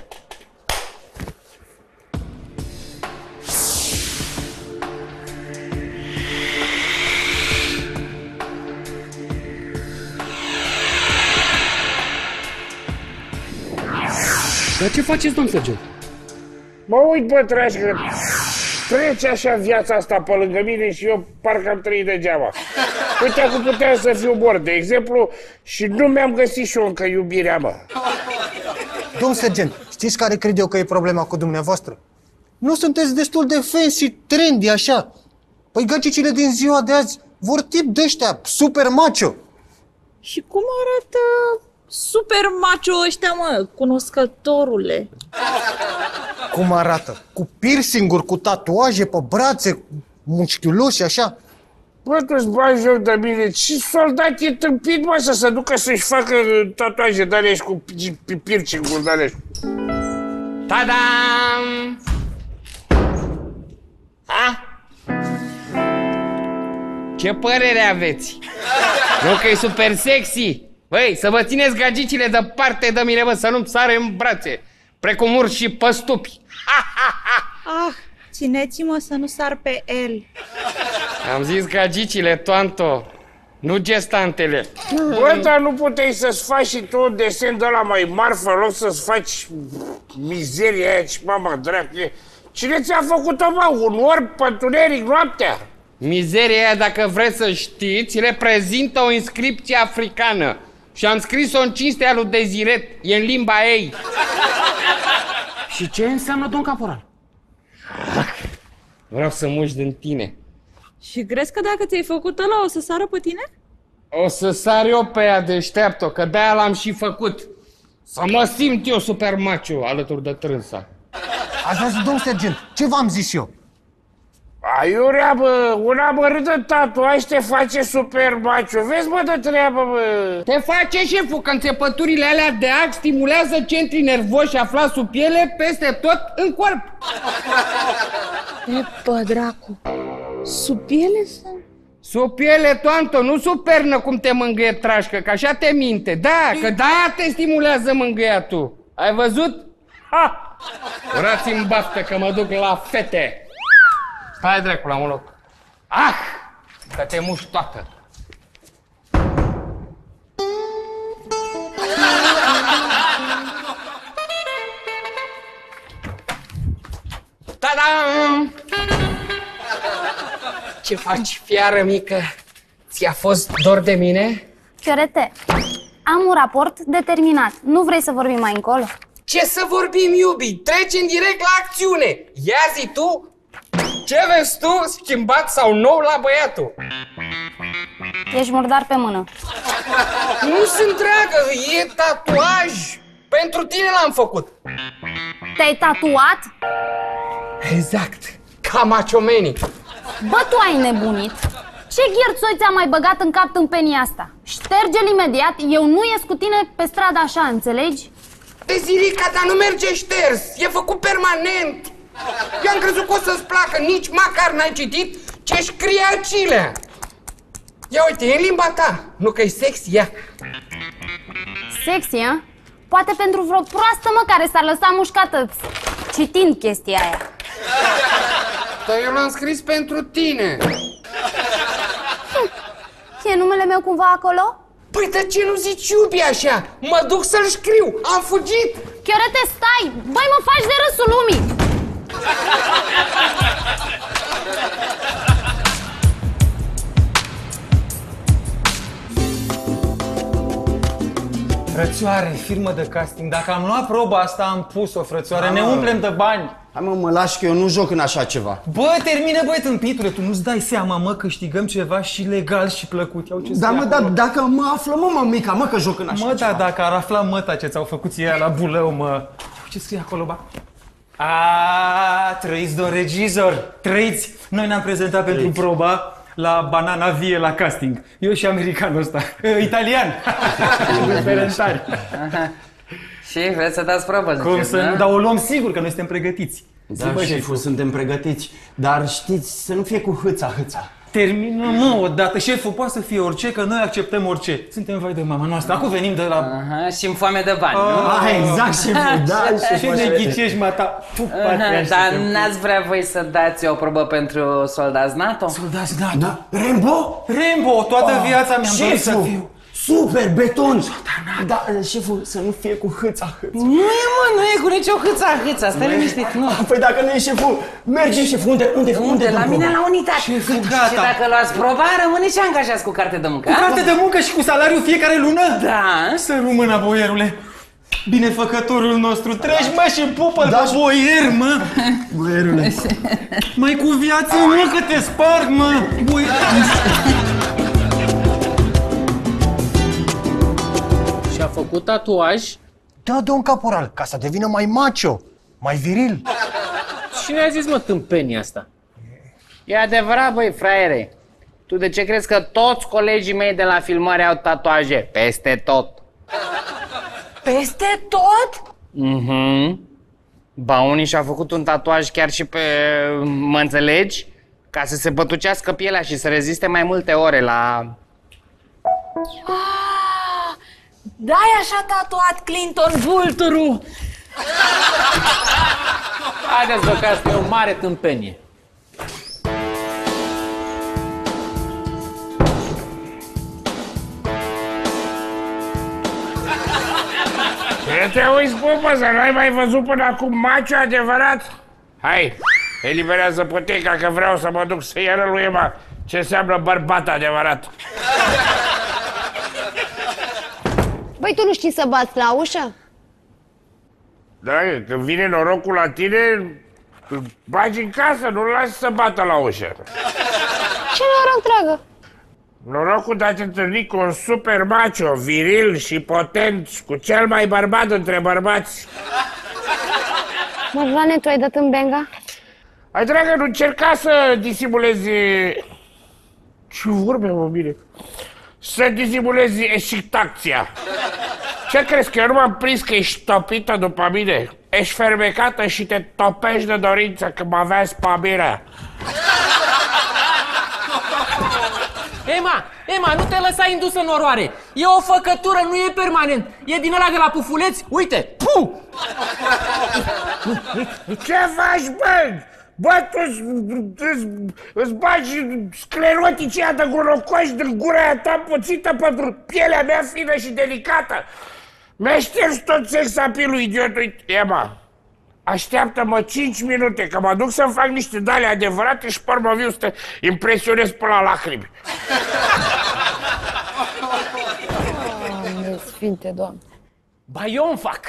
Dar ce faceți, domn sergent? Mă uit, bă, Trașcă, trece așa viața asta pe lângă mine și eu parcă am trăit degeaba. Uite, acum puteam să fiu mort, de exemplu, și nu mi-am găsit și eu încă iubirea, mă. Domn sergent, știți care cred eu că e problema cu dumneavoastră? Nu sunteți destul de fancy, trendy, așa. Păi găgicile din ziua de azi vor tip de ăștia, super macho. Și cum arată super macho ăștia, mă, cunoscătorule? Cum arată? Cu piercing-uri, cu tatuaje pe brațe, mușchiuloși, așa. Bă, tu-ți bagi joc de mine, ce soldat e tâmpit, mă, să se ducă să-și facă tatuaje de-alea și cu piercing-uri de-alea. Ta-dam! Ha? Ce părere aveți? Nu că e super sexy? Băi, să vă țineți gagicile departe de mine, bă, să nu-mi sare în brațe, precum urși și păstupi. Ah, țineți-mă să nu sar pe el. Am zis gagicile, toanto, nu gestantele. Bă, dar nu puteai să-ți faci și tu un desen de ăla mai marfă, în loc să-ți faci mizeria aia, și mama dracu. Cine ți-a făcut-o, mă? Un orb pe întuneric noaptea? Mizeria aia, dacă vreți să știți, reprezintă o inscripție africană. Și am scris-o în cinstea lui Deziret, e în limba ei. Și ce înseamnă, domn caporal? Vreau să muși din tine. Și crezi că dacă ți-ai făcut ăla o să sară pe tine? O să sar eu pe ea, deșteaptă, că de-aia l-am și făcut. Să mă simt eu super macho alături de trânsa. Așa, domn sergent, ce v-am zis eu? Aiurea, bă, un amărât de tatuaj te face super macho. Vezi, bă, de treabă, bă. Te face, șeful, că înțepăturile alea de ax stimulează centrii nervoși aflați sub piele peste tot în corp. E, bă, dracu, sub piele sunt? Sub piele, toanto, nu sub pernă cum te mângâie Trașcă, că așa te minte. Da, că de-aia te stimulează mângâiatul. Ai văzut? Ha! Urați-mi baftă că mă duc la fete. Stai, dracu, la un loc. Ah! Că te muși toată. Ta-dam! Ce faci, fiară mică? Ți-a fost dor de mine? Chiorete, am un raport determinat. Nu vrei să vorbim mai încolo? Ce să vorbim, iubi? Trecem direct la acțiune. Ia zi tu, ce vezi tu, schimbat sau nou la băiatul? Ești murdar pe mână. Nu sunt dragă, e tatuaj. Pentru tine l-am făcut. Te-ai tatuat? Exact, ca maciomenii. Bă, tu ai nebunit? Ce gherțoi ți-a mai băgat în cap tâmpenia asta? Șterge-l imediat, eu nu ies cu tine pe stradă așa, înțelegi? Dezirica, dar nu merge șters, e făcut permanent. Eu am crezut că o să-ți placă, nici măcar n-ai citit ce scrie Acilea. Ia uite, e în limba ta, nu că e sexy, ia. Sexy, a? Poate pentru vreo proastă, mă, care s-ar lăsa mușcată citind chestia aia. Dar eu l-am scris pentru tine. Hm. E numele meu cumva acolo? Păi de ce nu zici iubi așa? Mă duc să-l scriu, am fugit. Chiorete, stai! Băi, mă faci de râsul lumii! Frățioare, firmă de casting, dacă am luat proba asta, am pus-o, frățioare, ne umplem de bani. Hai mă, mă lași că eu nu joc în așa ceva. Bă, termină, băi, tâmpitule, tu nu-ți dai seama, mă, câștigăm ceva și legal și plăcut. Iau ce da, mă, dar dacă mă află, mă, mămica, mă, că joc în așa mă, ceva. Mă, da, dacă ar afla măta ce ți-au făcut ție la Bulău, mă. Iau ce scrie acolo, ba? A, trăiți, domn regizor, trăiți. Noi ne-am prezentat pentru proba la Banana Vie la casting. Eu și americanul ăsta, italian. Referentari. Și vreți să dați probă, Cum ziceți, să da? nu, dar o luăm sigur că noi suntem pregătiți. Da, bă, șeful, suntem pregătiți, dar știți, să nu fie cu hâța, hâța. Termină, mă, odată, șeful poate să fie orice, că noi acceptăm orice. Suntem vai de mama noastră, acum venim de la... Aha, și-mi foame de bani, nu? Ah, exact, șeful, da, șeful. Ce ne ghicești, mata? Dar n-ați vrea voi să dați o probă pentru soldați NATO? Soldați NATO? Da. Rambo? Rambo, toată Oh, viața mi-am dorit să șeful, fiu. super, beton! Da, șeful, să nu fie cu hâța, hâța. Nu e, mă, nu e cu nicio hâța, hâța, stai liniștit, nu. Păi dacă nu e șeful, mergem, șeful, unde, unde, unde, Unde? La dăm mine proba? la unitate. Șeful, Și gata. dacă luați proba, rămâneți angajați cu carte de muncă. Cu carte de muncă și cu salariu fiecare lună? Da. Să rămână, boierule. Binefăcătorul nostru, treci, mă, și pupă-l Da, pe boier, mă. Boierule. Mai cu viață, mă, că te sparg, mă. Boier. Și-a făcut tatuaj? Da, domn caporal, ca să devină mai macho, mai viril. Cine a zis, mă, tâmpenia asta? E adevărat, băi, fraiere. Tu de ce crezi că toți colegii mei de la filmare au tatuaje? Peste tot. Peste tot? Mhm. Ba, unii și-au făcut un tatuaj chiar și pe... mă înțelegi? Ca să se bătucească pielea și să reziste mai multe ore la... Ah, da-i așa tatuat Clinton vulturul. Haideți, băcați că e o mare tâmpenie. Ce te uiți, pupăză? N-ai mai văzut până acum maciu adevărat? Hai, eliberează poteca că vreau să mă duc să-i arăt lui Ema ce înseamnă bărbat adevărat. Băi, tu nu știi să bați la ușă? Da, când vine norocul la tine, îl bagi în casă, nu-l lași să bată la ușă. Ce noroc, dragă! Norocul de a-te întâlni cu un super macho, viril și potent, cu cel mai bărbat între bărbați. Mărlane, tu ai dat în benga? Ai, dragă, nu încerca să disimulezi... Ce vorbe, mă, bine? Să disimulezi eșitacția. Ce crezi, că eu nu m-am prins că ești topită după mine? Ești fermecată și te topești de dorință că mă avea spamirea. Ema, Ema, nu te lăsa indus în oroare. E o făcătură, nu e permanent. E din ăla de la pufuleți. Uite, pu! Ce faci, bă? Bă, tu îți bagi scleroticii aia de gurocoși din gura aia ta puțită pentru pielea mea fină și delicată. Mi-a șters tot sexapilul, idiotul. Ema, așteaptă-mă cinci minute, că mă duc să-mi fac niște dale adevărate și pe urmă viu să te impresionez până la lacrimi. Doamne, sfinte, Doamne. Ba, eu îmi fac.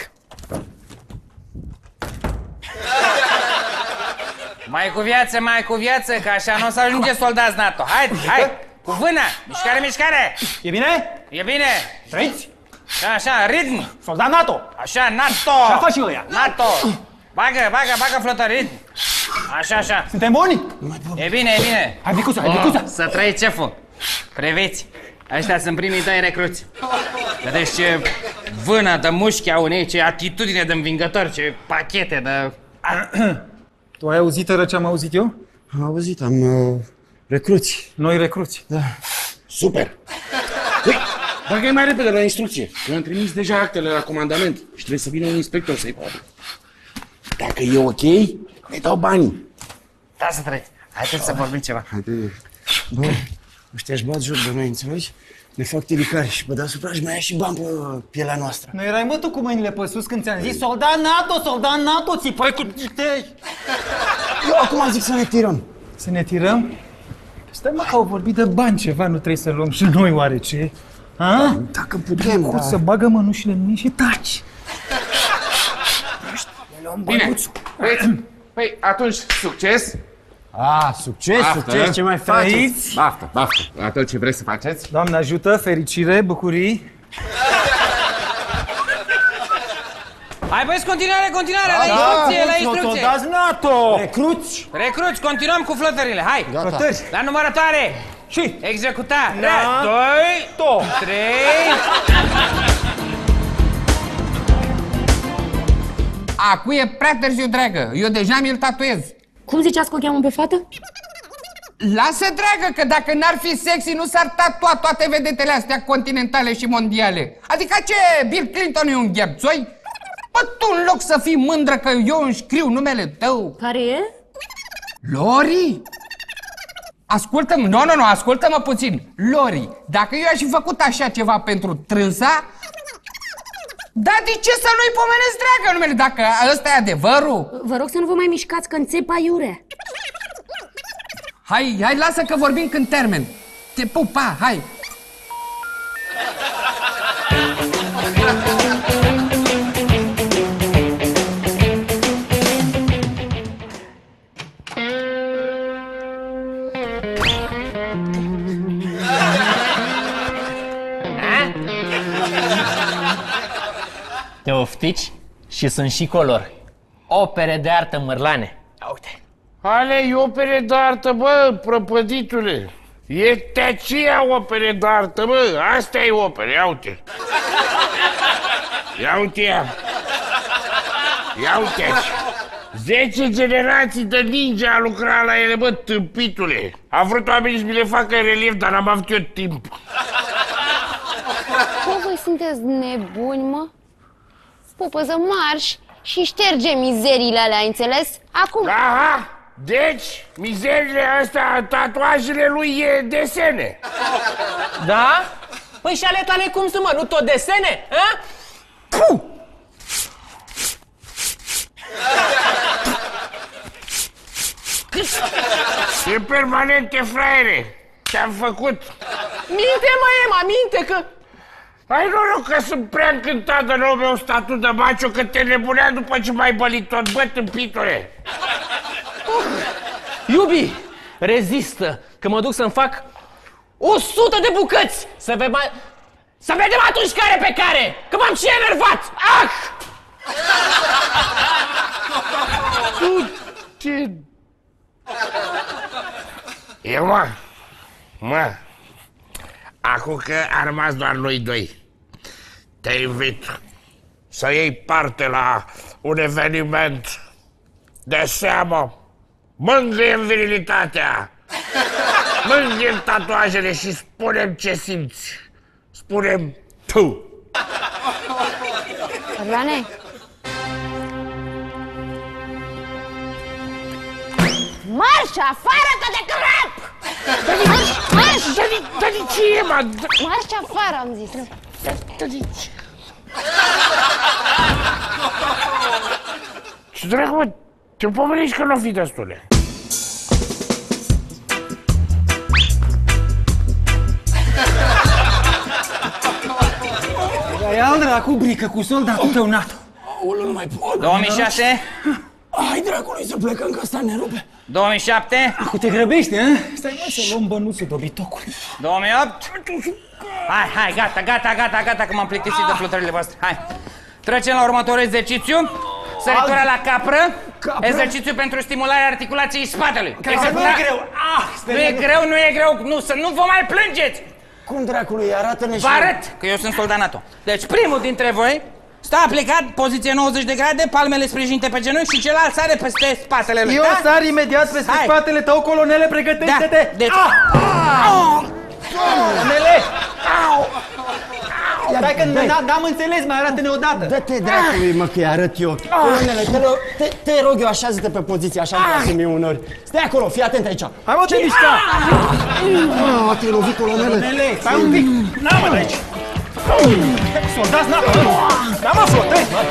Mai cu viață, mai cu viață, că așa nu o să ajunge soldați NATO. Hai, hai, cu vâna, mișcare, mișcare. E bine? E bine. Trăiți? Așa, așa, ritm. Soldat NATO. Așa, NATO. Ce-a faci ăia? NATO. Bagă, bagă, bagă flotă, ritm. Așa, așa. Suntem buni? E bine, e bine. Hai, bicuța, hai, bicuța. Oh, să trăiți, șeful. Priviți. Ăștia sunt primii doi recruți. Vedeți ce vână de mușchi au unei, ce atitudine de învingător, ce pachete de... Tu ai auzit rău ce am auzit eu? Am auzit, am uh, recruți. Noi recruți. Da. Super! Păi, dacă e mai repede la instrucție, că am trimis deja actele la comandament și trebuie să vină un inspector să-i vadă. Dacă e ok, ne dau banii. Da, să treci. Haideți să vorbim ceva. Haide. Bă, ăștia își bat joc de noi, înțelegi? Ne fac tiricari și pe deasupra își mai ia și bani pe pielea noastră. Nu erai, mă, tu cu mâinile pe sus când ți-am zis soldat NATO, soldat NATO, țipai cu titei. Eu acum zic să ne tirăm. Să ne tirăm? Stai, mă, că au vorbit de bani ceva, nu trebuie să luăm și noi oarece? Ha? Dacă putem, cum da. să bagă mănușile în mine și taci. Bine, păi, păi atunci succes. A, succes, Baftă. succes, ce mai faceți? Baftă, baftă. Atunci ce vreți să faceți? Doamne ajută, fericire, bucurii. Hai băieți, continuare, continuare, la Da, instrucție, da, la instrucție. soldați NATO! Recruți! Recruți, continuăm cu flotările, hai! Gata. Flotări. La numărătoare! Și? Executa! Da. Doi, To. trei... Acu e prea târziu, dragă. Eu deja mi-l tatuez. Cum ziceați că o cheamă pe fată? Lasă, dragă, că dacă n-ar fi sexy, nu s-ar tatua toate vedetele astea continentale și mondiale. Adică ce, Bill Clinton e un gherțoi? Bă, tu în loc să fii mândră că eu îmi scriu numele tău... Care e? Lori? Ascultă-mă, nu, nu, nu, ascultă-mă puțin. Lori, dacă eu aș fi făcut așa ceva pentru trânsa... Da, de ce să nu-i pomenesc, dragă, numele, dacă ăsta e adevărul? Vă rog să nu vă mai mișcați, că înțepa iure. Hai, hai, lasă că vorbim în termen. Te pupa, hai. Te oftici și sunt și colori. Opere de artă mărlane. Ia uite. Ale opere de artă, bă, prăpăditule. E tecia opere de artă, bă. Asta e opere, ia uite. Ia uite ea. Ia uite aici. Zece generații de ninja a lucrat la ele, bă, tâmpitule. Am vrut oamenii să mi le facă în relief, dar n-am avut eu timp. Bă, voi sunteți nebuni, mă? Pupăză marș și șterge mizeriile alea, ai înțeles? Acum... Aha! Deci, mizerile astea, tatuajele lui e desene. Da? Păi și ale tale cum sunt, mă? Nu tot desene? A? Puh! E permanente, fraiere. Ce-am făcut? Minte, mă, Ema, minte că... Ai noroc că sunt prea încântat de nou meu statut de macho, că te nebunea după ce m-ai bălit tot, bă, tâmpitule. Uh, iubi, rezistă, că mă duc să-mi fac o sută de bucăți. Să, ve să vedem atunci care pe care, că m-am și enervat. Ah! Tu ce... Eu, mă, mă, acum că a rămas doar noi doi, te invit să iei parte la un eveniment de seamă. Mângâie-mi virilitatea, mângâie-mi tatuajele și spune-mi ce simți. Spune-mi tu. Orlane? Marș afară, că de crap! Marș, marș! Dar de ce e, mă? Marș afară, am zis. Dar de ce? Ce dragă, mă, te pomenești că nu o fi destule. Dar ia-l dracu, brică cu soldatul tău NATO. Aoleu, nu mai pot. două mii șase. Hai, dracului, să plecăm, că ăsta ne rupe. două mii șapte. Acum te grăbești, hă? Stai, mă, să luăm bănuțul dobitocului. două mii opt. Hai, hai, gata, gata, gata, gata, că m-am plictisit de flotările voastre. Hai. Trecem la următorul exercițiu. Săritura la capră. Capră. Exercițiu pentru stimularea articulației spatelui. Că nu e greu. Ah, nu e greu, nu e greu. Nu, să nu vă mai plângeți. Cum dracului, arată-ne și... Vă arăt că eu sunt soldat NATO. Deci primul dintre voi Sta plecat, poziție nouăzeci de grade, palmele sprijinite pe genunchi și celălalt sare peste spatele lui. Eu da? sar imediat peste Hai. spatele tău, colonele, pregătește-te! Da. Deci... Colonele! Stai că n-am înțeles, mai arată-ne odată. Dă-te dracului, mă, că-i arăt eu. Colonele, te, te, te rog eu, așează-te pe poziție, așa îmi place mie unori. Stai acolo, fii atent aici. Hai mă, te mișca! Ah, te-ai lovit, colonele. Colonele, stai un pic. N-am de aici. Soldați, n-am N-am aflat, treci, mă.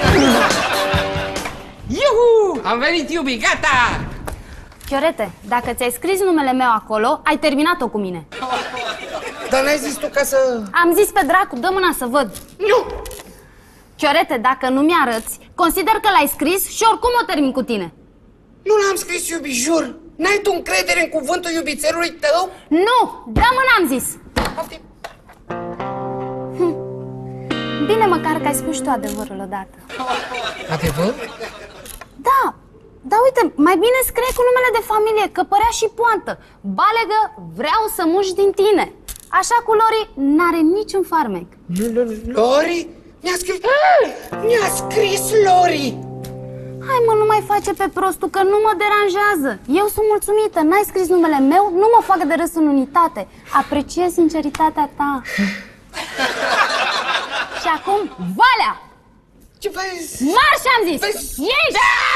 Iuhu! Am venit, iubi, gata! Chiorete, dacă ți-ai scris numele meu acolo, ai terminat-o cu mine. Dar n-ai zis tu ca să... Am zis pe dracu, dă mâna să văd. Nu! Chiorete, dacă nu mi-arăți, consider că l-ai scris și oricum o termin cu tine. Nu l-am scris, iubi, jur! N-ai tu încredere în cuvântul iubițelului tău? Nu! Dă mâna, am zis! Hm. Bine măcar că ai spus tu adevărul odată. Adevăr? Da! Dar uite, mai bine scrie cu numele de familie, că părea și poantă. Balegă, vreau să muși din tine. Așa cu Lori n-are niciun farmec. Lori? Mi-a scris... Mi-a scris Lori! Hai mă, nu mai face pe prostul, că nu mă deranjează. Eu sunt mulțumită, n-ai scris numele meu, nu mă fac de râs în unitate. Apreciez sinceritatea ta. Și acum, Valea! Ce vezi? Marș, am zis! Ieși!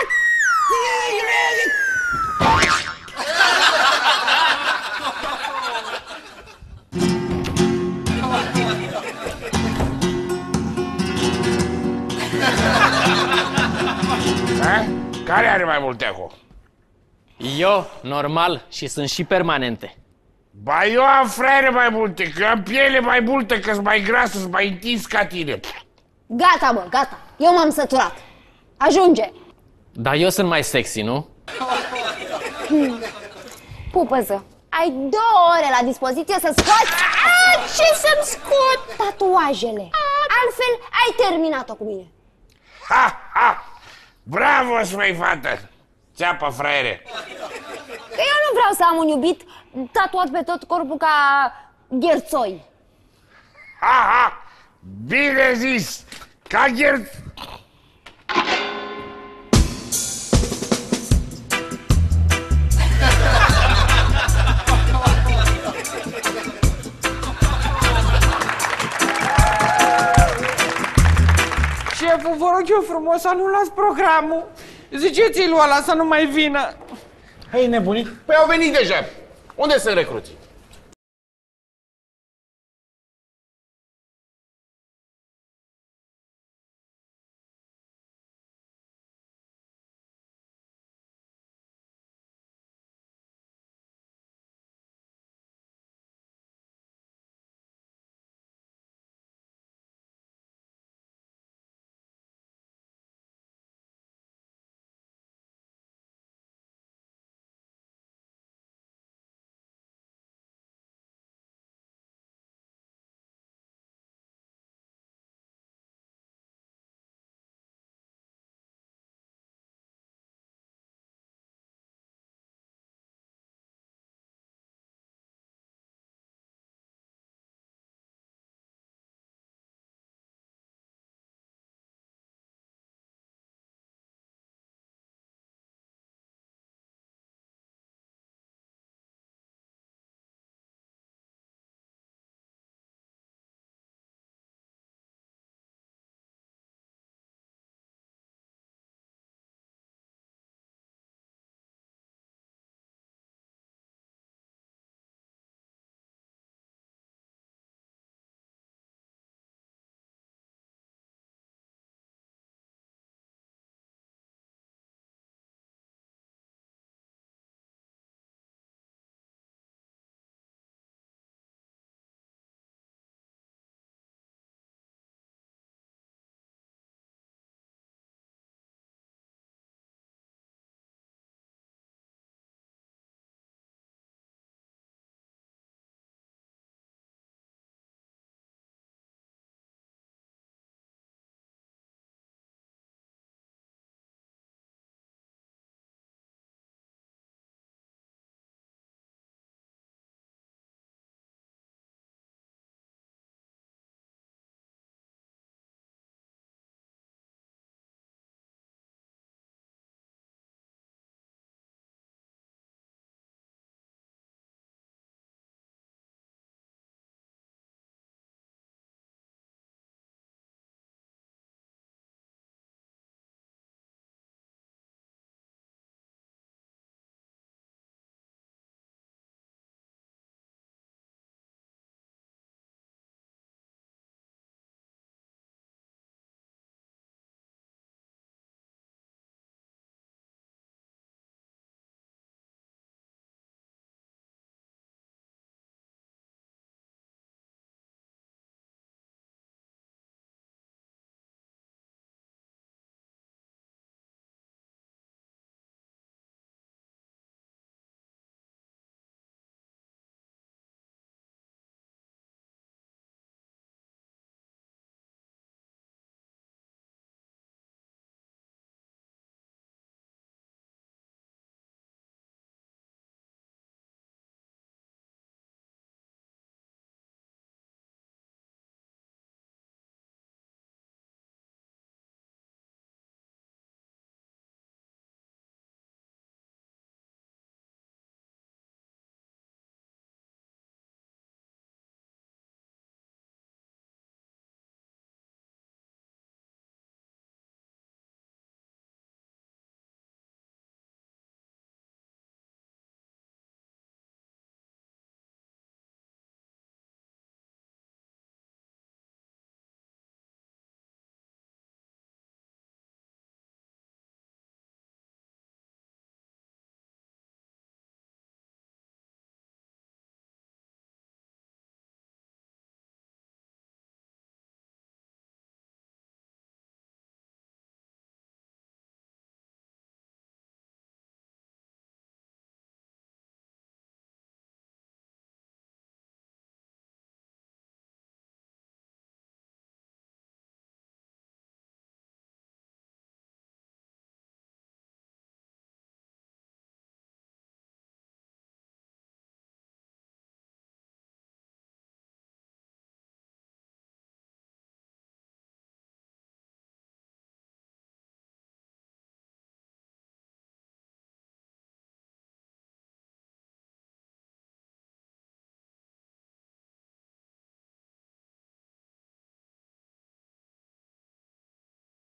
Ha? Care are mai multe acum? Eu, normal, și sunt și permanente. Ba, eu am fraiere mai multe, că am piele mai multă, că-s mai grasă, sunt mai întins ca tine. Gata, bă, gata. Eu m-am săturat. Ajunge. Dar eu sunt mai sexy, nu? Hmm. Pupăză, ai două ore la dispoziție să scoți... A, ce să-mi scot? Tatuajele. Altfel, ai terminat-o cu mine. Ha, ha! Bravo, smei fată! Țeapă, fraiere! Că eu nu vreau să am un iubit tatuat pe tot corpul ca gherțoi. Ha, ha! Bine zis! Ca gher... Șeful, vă rog eu frumos să anulați programul. Ziceți-i lui ăla să nu mai vină. Hei, nebunit, păi au venit deja. Unde sunt recruți?